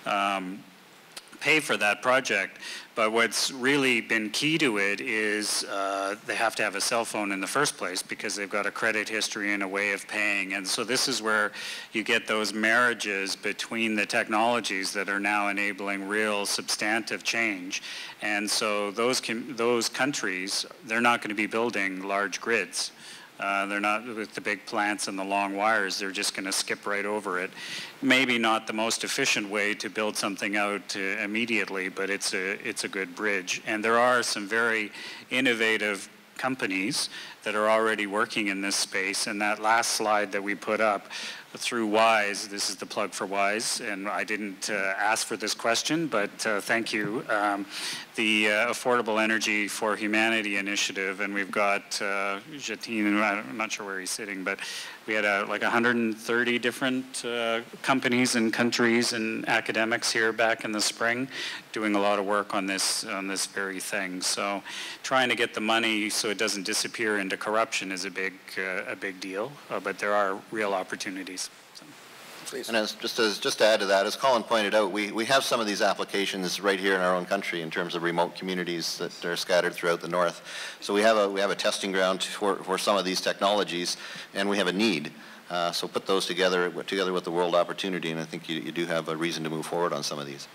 pay for that project. But what's really been key to it is they have to have a cell phone in the first place because they've got a credit history and a way of paying. And so this is where you get those marriages between the technologies that are now enabling real substantive change. And so those countries, they're not going to be building large grids. They're not with the big plants and the long wires. They're just going to skip right over it. Maybe not the most efficient way to build something out immediately, but it's a good bridge. And there are some very innovative companies that are already working in this space. And that last slide that we put up through WISE. This is the plug for WISE, and I didn't ask for this question, but thank you. The Affordable Energy for Humanity initiative, and we've got Jatine, I'm not sure where he's sitting, but we had like 130 different companies and countries and academics here back in the spring doing a lot of work on this very thing. So trying to get the money so it doesn't disappear into corruption is a big deal, but there are real opportunities. Please. And just to add to that, as Colin pointed out, we have some of these applications right here in our own country in terms of remote communities that are scattered throughout the north. So we have a testing ground for some of these technologies, and we have a need. So put those together with the world opportunity, and I think you do have a reason to move forward on some of these.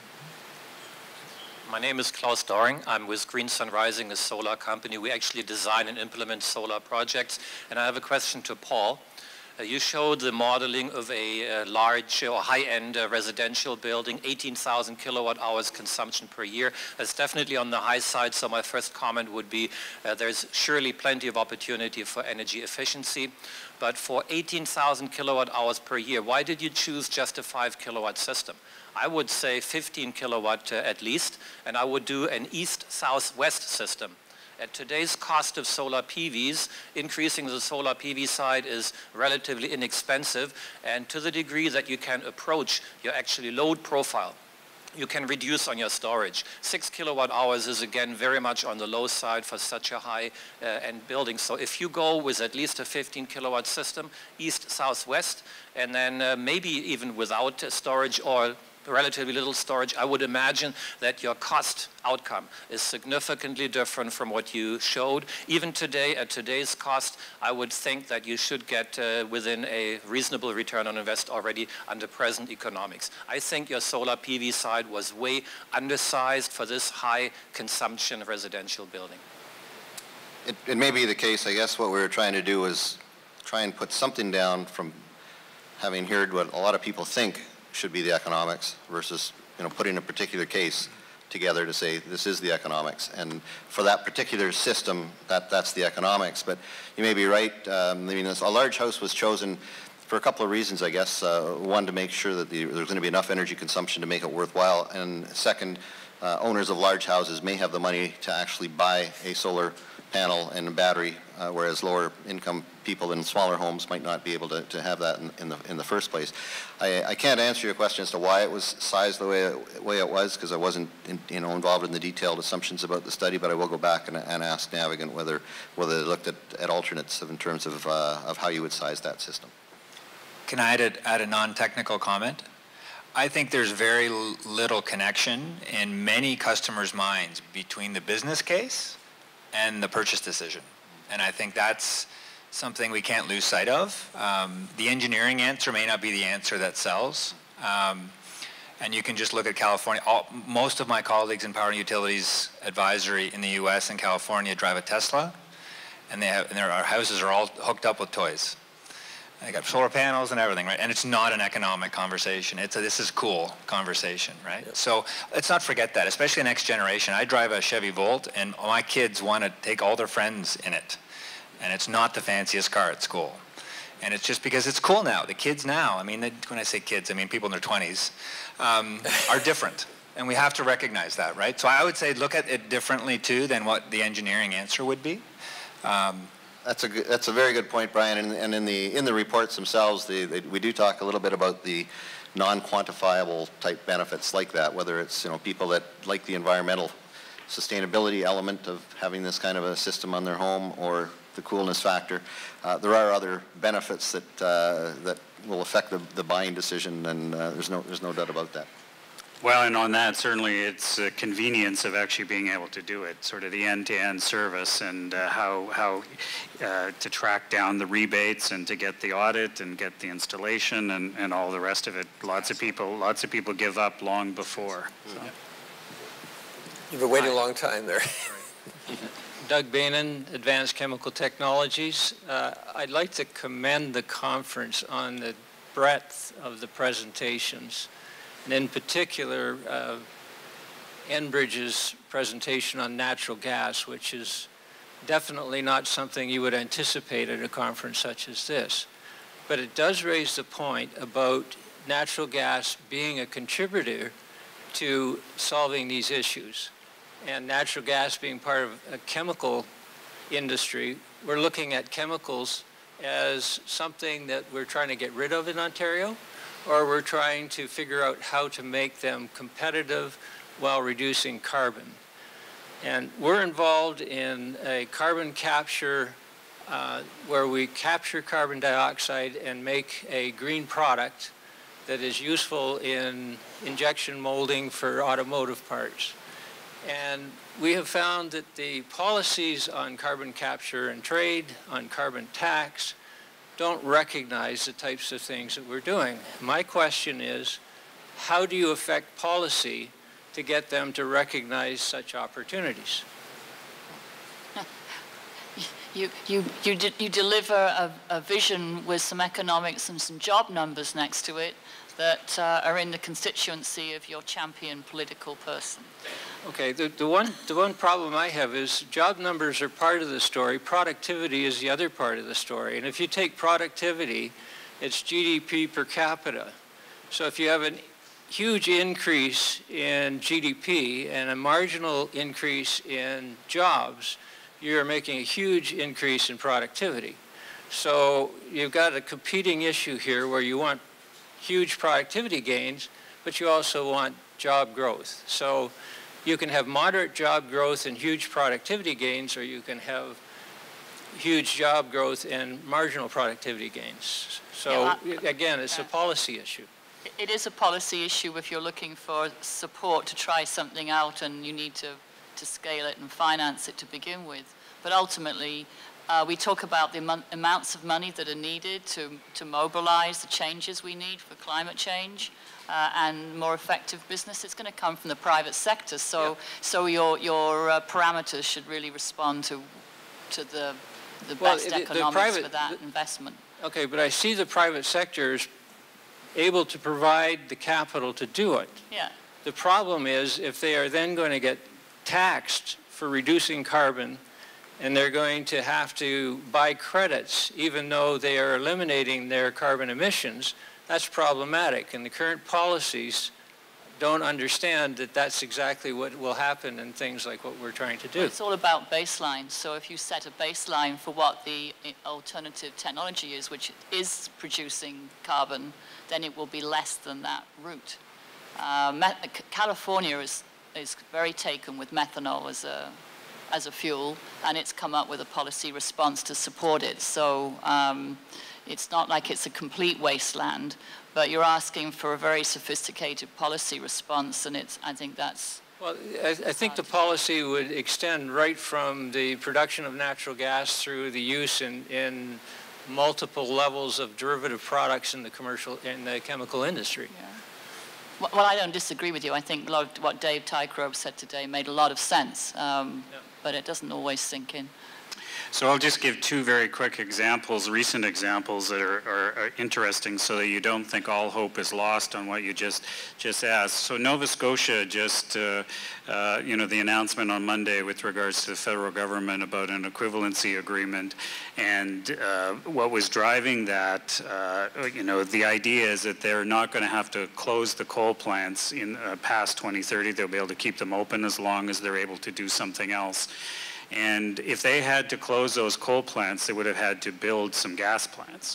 My name is Klaus Doring. I'm with Green Sun Rising, a solar company. We actually design and implement solar projects. And I have a question to Paul. You showed the modeling of a large or high-end residential building, 18,000 kilowatt hours consumption per year. That's definitely on the high side, so my first comment would be there's surely plenty of opportunity for energy efficiency. But for 18,000 kilowatt hours per year, why did you choose just a 5 kilowatt system? I would say 15 kilowatt at least, and I would do an east-south-west system. At today's cost of solar PVs, increasing the solar PV side is relatively inexpensive, and to the degree that you can approach your actually load profile, you can reduce on your storage. 6 kilowatt hours is again very much on the low side for such a high end building. So if you go with at least a 15 kilowatt system, east, south, west, and then maybe even without storage or relatively little storage, I would imagine that your cost outcome is significantly different from what you showed. Even today, at today's cost, I would think that you should get within a reasonable return on invest already under present economics. I think your solar PV side was way undersized for this high consumption residential building. It may be the case. I guess what we were trying to do is try and put something down from having heard what a lot of people think should be the economics versus putting a particular case together to say this is the economics, and for that particular system that's the economics. But you may be right. I mean, a large house was chosen for a couple of reasons, I guess. One, to make sure that there's going to be enough energy consumption to make it worthwhile, and second, owners of large houses may have the money to actually buy a solar panel and a battery, whereas lower income people in smaller homes might not be able to have that in the first place. I can't answer your question as to why it was sized the way it was, because I wasn't involved in the detailed assumptions about the study, but I will go back and ask Navigant whether they looked at alternates in terms of how you would size that system. Can I add a non-technical comment? I think there's very little connection in many customers' minds between the business case and the purchase decision. And I think that's something we can't lose sight of. The engineering answer may not be the answer that sells. And you can just look at California. Most of my colleagues in Power and Utilities Advisory in the US and California drive a Tesla, and their houses are all hooked up with toys. They got solar panels and everything, right? And it's not an economic conversation. It's a this is cool conversation, right? Yep. So let's not forget that, especially the next generation. I drive a Chevy Volt, and my kids want to take all their friends in it. And it's not the fanciest car at school. And it's just because it's cool now. The kids now, I mean, when I say kids, I mean people in their 20s, are different. And we have to recognize that, right? So I would say look at it differently, too, than what the engineering answer would be. That's a very good point, Brian. And in the reports themselves, we do talk a little bit about the non-quantifiable type benefits like that, whether it's people that like the environmental sustainability element of having this kind of a system on their home, or the coolness factor. There are other benefits that will affect the buying decision, and there's no doubt about that. Well, and on that, certainly it's the convenience of actually being able to do it, sort of the end-to-end service, and how to track down the rebates and to get the audit and get the installation and all the rest of it. Lots of people give up long before. So. You've been waiting a long time there. Doug Bainan, Advanced Chemical Technologies. I'd like to commend the conference on the breadth of the presentations, and in particular, Enbridge's presentation on natural gas, which is definitely not something you would anticipate at a conference such as this. but it does raise the point about natural gas being a contributor to solving these issues. And natural gas being part of a chemical industry, we're looking at chemicals as something that we're trying to get rid of in Ontario, or we're trying to figure out how to make them competitive while reducing carbon. And we're involved in a carbon capture where we capture carbon dioxide and make a green product that is useful in injection molding for automotive parts. And we have found that the policies on carbon capture and trade, on carbon tax, don't recognize the types of things that we're doing. My question is, how do you affect policy to get them to recognize such opportunities? You deliver a vision with some economics and some job numbers next to it that are in the constituency of your champion political person. Okay, the one problem I have is job numbers are part of the story, productivity is the other part of the story. And if you take productivity, it's GDP per capita. So if you have a huge increase in GDP and a marginal increase in jobs, you're making a huge increase in productivity. So you've got a competing issue here where you want huge productivity gains, but you also want job growth. So you can have moderate job growth and huge productivity gains, or you can have huge job growth and marginal productivity gains. So again, it's a policy issue. It is a policy issue if you're looking for support to try something out and you need to scale it and finance it to begin with. But ultimately, we talk about the amounts of money that are needed to mobilize the changes we need for climate change and more effective business. It's going to come from the private sector. So your parameters should really respond to the best economics for that investment. Okay, but I see the private sector is able to provide the capital to do it. Yeah. The problem is if they are then going to get taxed for reducing carbon, and they're going to have to buy credits even though they are eliminating their carbon emissions, that's problematic. And the current policies don't understand that that's exactly what will happen in things like what we're trying to do. Well, it's all about baseline. So if you set a baseline for what the alternative technology is, which is producing carbon, then it will be less than that route. California is very taken with methanol as a fuel, and it's come up with a policy response to support it. So it's not like it's a complete wasteland, but you're asking for a very sophisticated policy response, and I think that's... Well, I think the policy would extend right from the production of natural gas through the use in multiple levels of derivative products in the chemical industry. Yeah. Well, I don't disagree with you. I think what Dave Tycrobe said today made a lot of sense, but it doesn't always sink in. So I'll just give two very quick examples, recent examples that are interesting so that you don't think all hope is lost on what you just asked. So Nova Scotia just, the announcement on Monday with regards to the federal government about an equivalency agreement, and what was driving that, the idea is that they're not going to have to close the coal plants in past 2030. They'll be able to keep them open as long as they're able to do something else. And if they had to close those coal plants, they would have had to build some gas plants.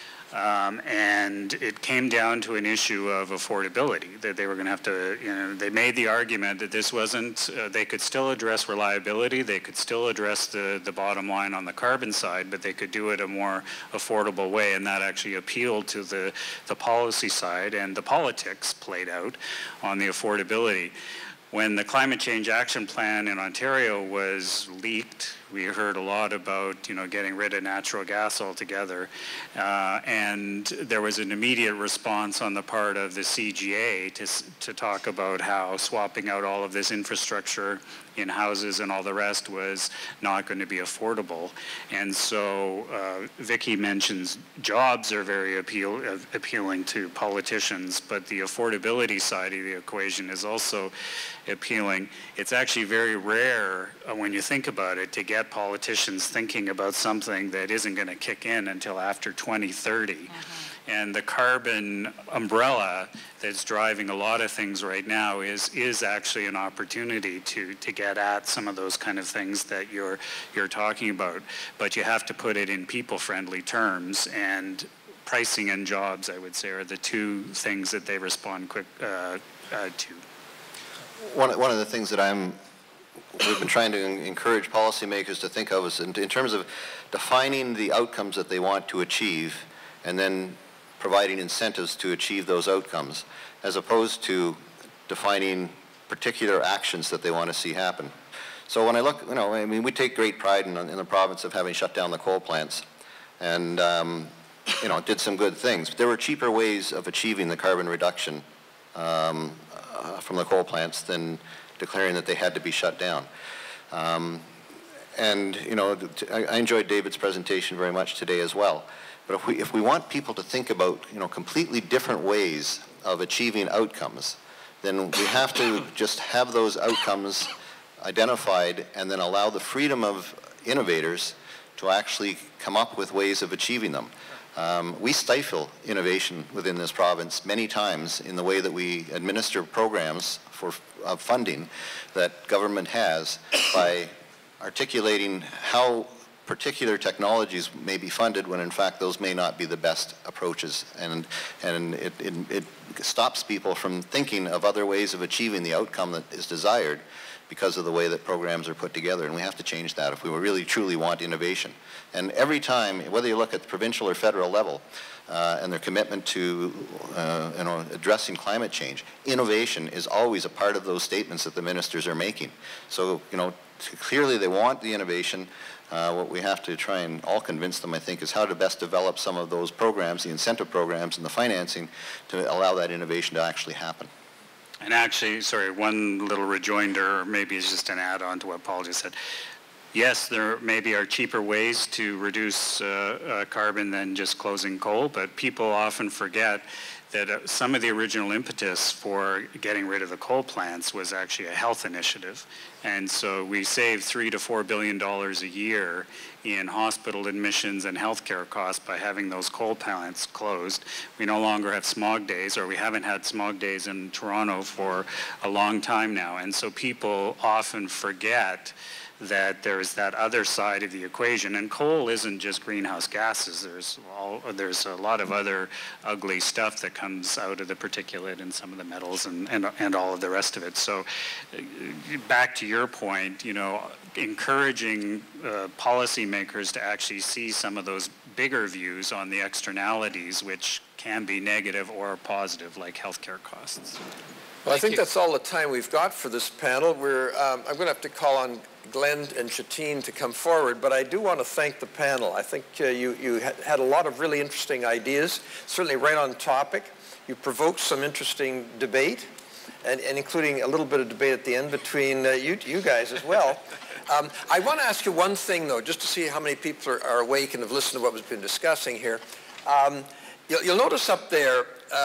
And it came down to an issue of affordability, that they were going to have to, they made the argument that this wasn't, they could still address reliability, they could still address the bottom line on the carbon side, but they could do it a more affordable way, and that actually appealed to the policy side, and the politics played out on the affordability. When the Climate Change Action Plan in Ontario was leaked, we heard a lot about, getting rid of natural gas altogether. And there was an immediate response on the part of the CGA to talk about how swapping out all of this infrastructure in houses and all the rest was not going to be affordable. And so Vicky mentions jobs are very appealing to politicians, but the affordability side of the equation is also appealing. It's actually very rare when you think about it to get get politicians thinking about something that isn't going to kick in until after 2030. And the carbon umbrella that's driving a lot of things right now is actually an opportunity to get at some of those kind of things that you're talking about. But you have to put it in people-friendly terms, and pricing and jobs, I would say, are the two things that they respond quick to. One of the things that we've been trying to encourage policymakers to think of is in terms of defining the outcomes that they want to achieve, and then providing incentives to achieve those outcomes, as opposed to defining particular actions that they want to see happen. So when I look, I mean, we take great pride in the province of having shut down the coal plants, and did some good things. But there were cheaper ways of achieving the carbon reduction from the coal plants than declaring that they had to be shut down. I enjoyed David's presentation very much today as well. But if we want people to think about, completely different ways of achieving outcomes, then we have to just have those outcomes identified and then allow the freedom of innovators to actually come up with ways of achieving them. We stifle innovation within this province many times in the way that we administer programs for funding that government has by articulating how particular technologies may be funded when in fact those may not be the best approaches, and it stops people from thinking of other ways of achieving the outcome that is desired because of the way that programs are put together, and we have to change that if we really truly want innovation. And every time, whether you look at the provincial or federal level, and their commitment to addressing climate change, innovation is always a part of those statements that the ministers are making. So clearly they want the innovation. What we have to try and all convince them, I think, is how to best develop some of those programs, the incentive programs and the financing, to allow that innovation to actually happen. And actually, sorry, one little rejoinder, or maybe it's just an add-on to what Paul just said. Yes, there maybe are cheaper ways to reduce carbon than just closing coal, but people often forget that some of the original impetus for getting rid of the coal plants was actually a health initiative. And so we saved $3 to $4 billion a year in hospital admissions and healthcare costs by having those coal plants closed. We no longer have smog days, or we haven't had smog days in Toronto for a long time now. And so people often forget that there's that other side of the equation, and coal isn't just greenhouse gases. There's a lot of other ugly stuff that comes out of the particulate and some of the metals and all of the rest of it. So back to your point, encouraging policymakers to actually see some of those bigger views on the externalities, which can be negative or positive, like healthcare costs. Well, I think that's all the time we've got for this panel. I'm going to have to call on Glenn and Shatine to come forward, but I do want to thank the panel. I think you had a lot of really interesting ideas, certainly right on topic. You provoked some interesting debate, and including a little bit of debate at the end between you guys as well. I want to ask you one thing, though, just to see how many people are awake and have listened to what we've been discussing here. You'll notice up there,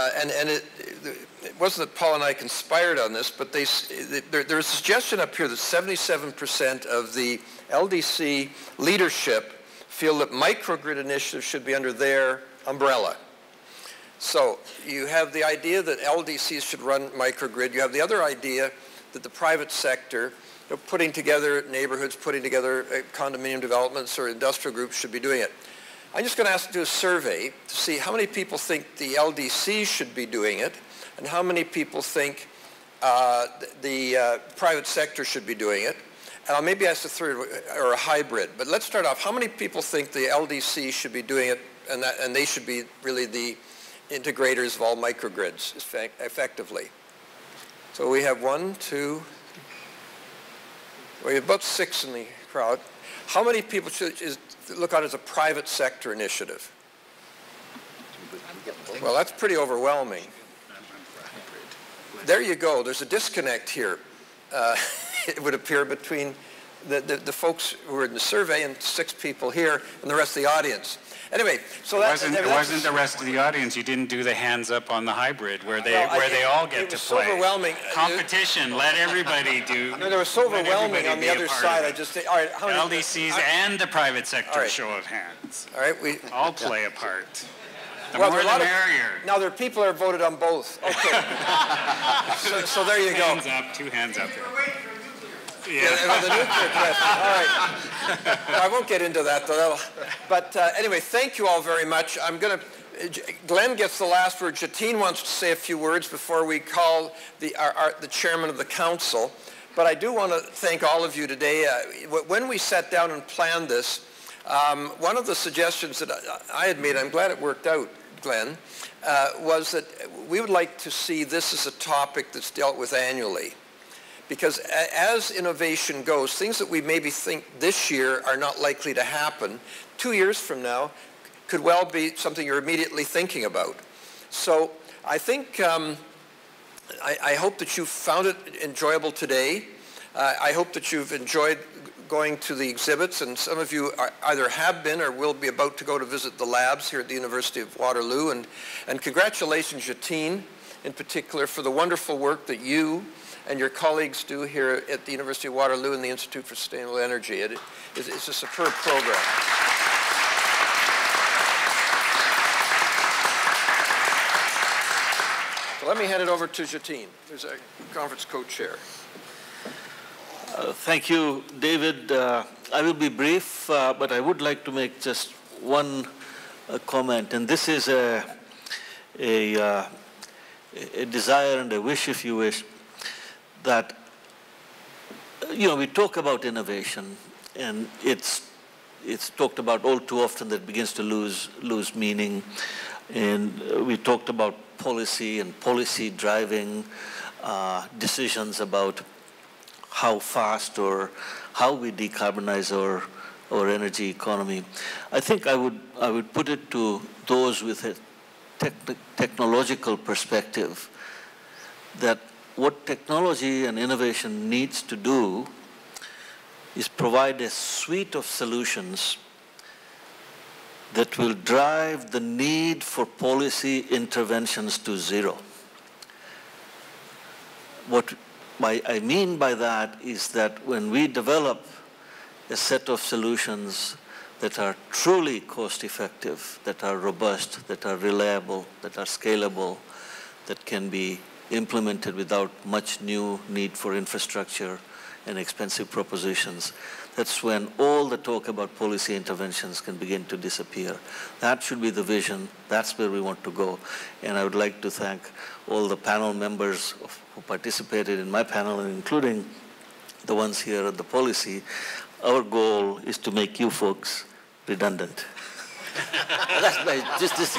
it wasn't that Paul and I conspired on this, but there's a suggestion up here that 77% of the LDC leadership feel that microgrid initiatives should be under their umbrella. So you have the idea that LDCs should run microgrid. You have the other idea that the private sector, putting together neighborhoods, putting together condominium developments or industrial groups should be doing it. I'm just going to ask you to do a survey to see how many people think the LDC should be doing it and how many people think the private sector should be doing it. And I'll maybe ask a third, or a hybrid. But let's start off. How many people think the LDC should be doing it and they should be really the integrators of all microgrids effectively? So we have we have about 6 in the crowd. How many people should look at it as a private sector initiative? Well, that's pretty overwhelming. There you go. There's a disconnect here, it would appear, between the folks who are in the survey and 6 people here and the rest of the audience. Anyway, so it wasn't the rest of the audience. You didn't do the hands up on the hybrid where they all get to play. So overwhelming. Competition. Let everybody do. No, there was so overwhelming on the other side. I just all right. How many LDCs and the private sector show of hands. All right, we all play a part. The well, more the merrier. Now there are people who are voted on both. Okay. so there you go. Hands up. 2 hands up there. Yeah, the nuclear question. All right. I won't get into that, though. But anyway, thank you all very much. I'm going to... Glenn gets the last word. Jatine wants to say a few words before we call the chairman of the council. But I do want to thank all of you today. When we sat down and planned this, one of the suggestions that I had made, I'm glad it worked out, Glenn, was that we would like to see this as a topic that's dealt with annually. Because as innovation goes, things that we maybe think this year are not likely to happen, 2 years from now could well be something you're immediately thinking about. So I think, I hope that you found it enjoyable today. I hope that you've enjoyed going to the exhibits, and some of you either have been or will be about to go to visit the labs here at the University of Waterloo. And congratulations, Jatine, in particular, for the wonderful work that you and your colleagues do here at the University of Waterloo and the Institute for Sustainable Energy. It's a superb program. So let me hand it over to Jatine. There's a conference co-chair. Thank you, David. I will be brief, but I would like to make just one comment, and this is a desire and a wish, if you wish, that, we talk about innovation, and it's talked about all too often that it begins to lose meaning. And we talked about policy and policy driving decisions about how fast or how we decarbonize our energy economy. I think I would put it to those with a technological perspective that what technology and innovation needs to do is provide a suite of solutions that will drive the need for policy interventions to zero. What I mean by that is that when we develop a set of solutions that are truly cost-effective, that are robust, that are reliable, that are scalable, that can be implemented without much new need for infrastructure and expensive propositions, that's when all the talk about policy interventions can begin to disappear. That should be the vision. That's where we want to go. And I would like to thank all the panel members who participated in my panel, and including the ones here at the policy. Our goal is to make you folks redundant. That's my just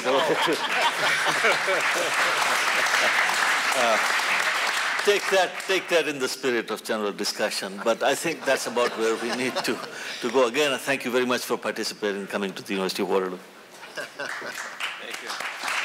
take that in the spirit of general discussion, but I think that's about where we need to go. Again, I thank you very much for participating and coming to the University of Waterloo. Thank you.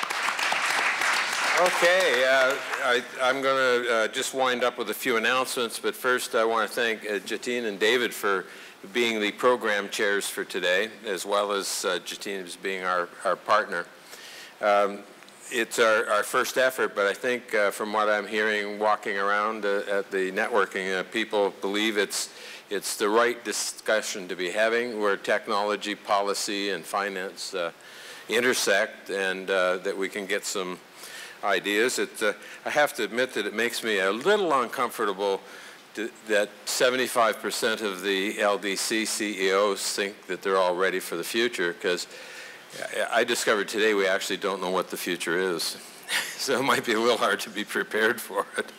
Okay, I'm going to just wind up with a few announcements, but first I want to thank Jatine and David for being the program chairs for today, as well as Jatine as being our partner. It's our first effort, but I think from what I'm hearing walking around at the networking, people believe it's the right discussion to be having where technology, policy, and finance intersect, and that we can get some ideas. I have to admit that it makes me a little uncomfortable that 75% of the LDC CEOs think that they're all ready for the future, because I discovered today we actually don't know what the future is. So it might be a little hard to be prepared for it.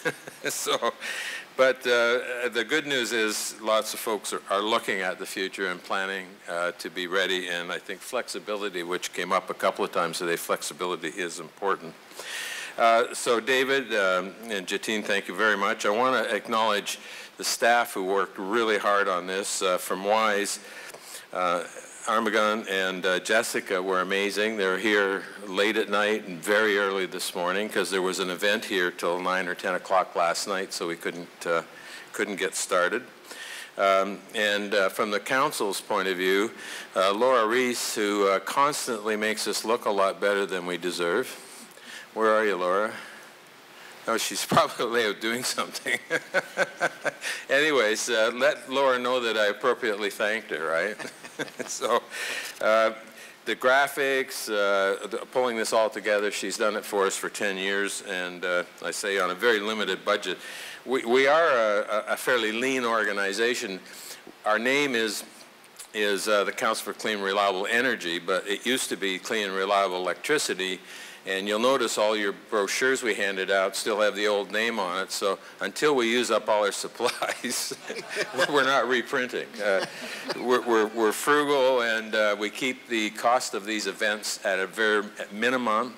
But the good news is lots of folks are looking at the future and planning to be ready, and I think flexibility, which came up a couple of times today, flexibility is important. So David and Jatine, thank you very much. I want to acknowledge the staff who worked really hard on this. From WISE, Armagon and Jessica were amazing. They were here late at night and very early this morning because there was an event here till 9 or 10 o'clock last night, so we couldn't get started. And from the council's point of view, Laura Reese, who constantly makes us look a lot better than we deserve. Where are you, Laura? Oh, she's probably out doing something. Anyways, let Laura know that I appropriately thanked her, right? So the graphics, pulling this all together, she's done it for us for 10 years, and I say on a very limited budget. We are a fairly lean organization. Our name is the Council for Clean and Reliable Energy, but it used to be Clean and Reliable Electricity. And you'll notice all your brochures we handed out still have the old name on it. So until we use up all our supplies, we're not reprinting. We're frugal, and we keep the cost of these events at a very minimum.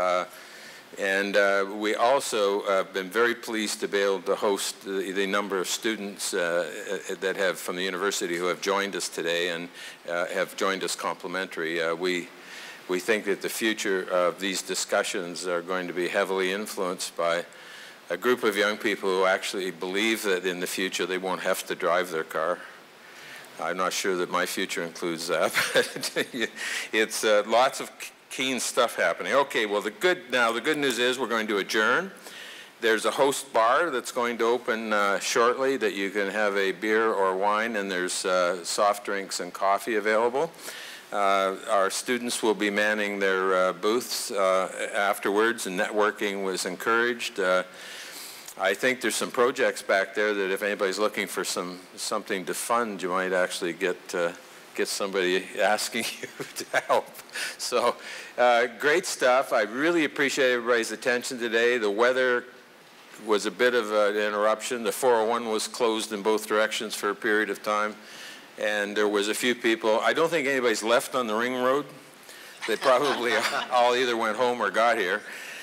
And we also have been very pleased to be able to host the number of students that have from the university who have joined us today and have joined us complimentary. We think that the future of these discussions are going to be heavily influenced by a group of young people who actually believe that in the future they won't have to drive their car. I'm not sure that my future includes that, but it's lots of keen stuff happening. Okay, well the good news is we're going to adjourn. There's a host bar that's going to open shortly that you can have a beer or wine, and there's soft drinks and coffee available. Our students will be manning their booths afterwards, and networking was encouraged. I think there's some projects back there that if anybody's looking for something to fund, you might actually get somebody asking you to help. So great stuff. I really appreciate everybody's attention today. The weather was a bit of an interruption. The 401 was closed in both directions for a period of time. And there was a few people. I don't think anybody's left on the ring road. They probably all either went home or got here.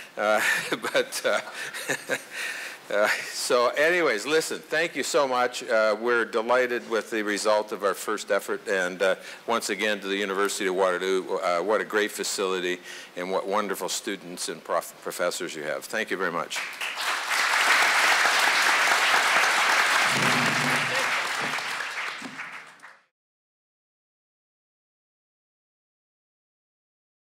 So anyways, listen, thank you so much. We're delighted with the result of our first effort. And once again, to the University of Waterloo, what a great facility and what wonderful students and professors you have. Thank you very much.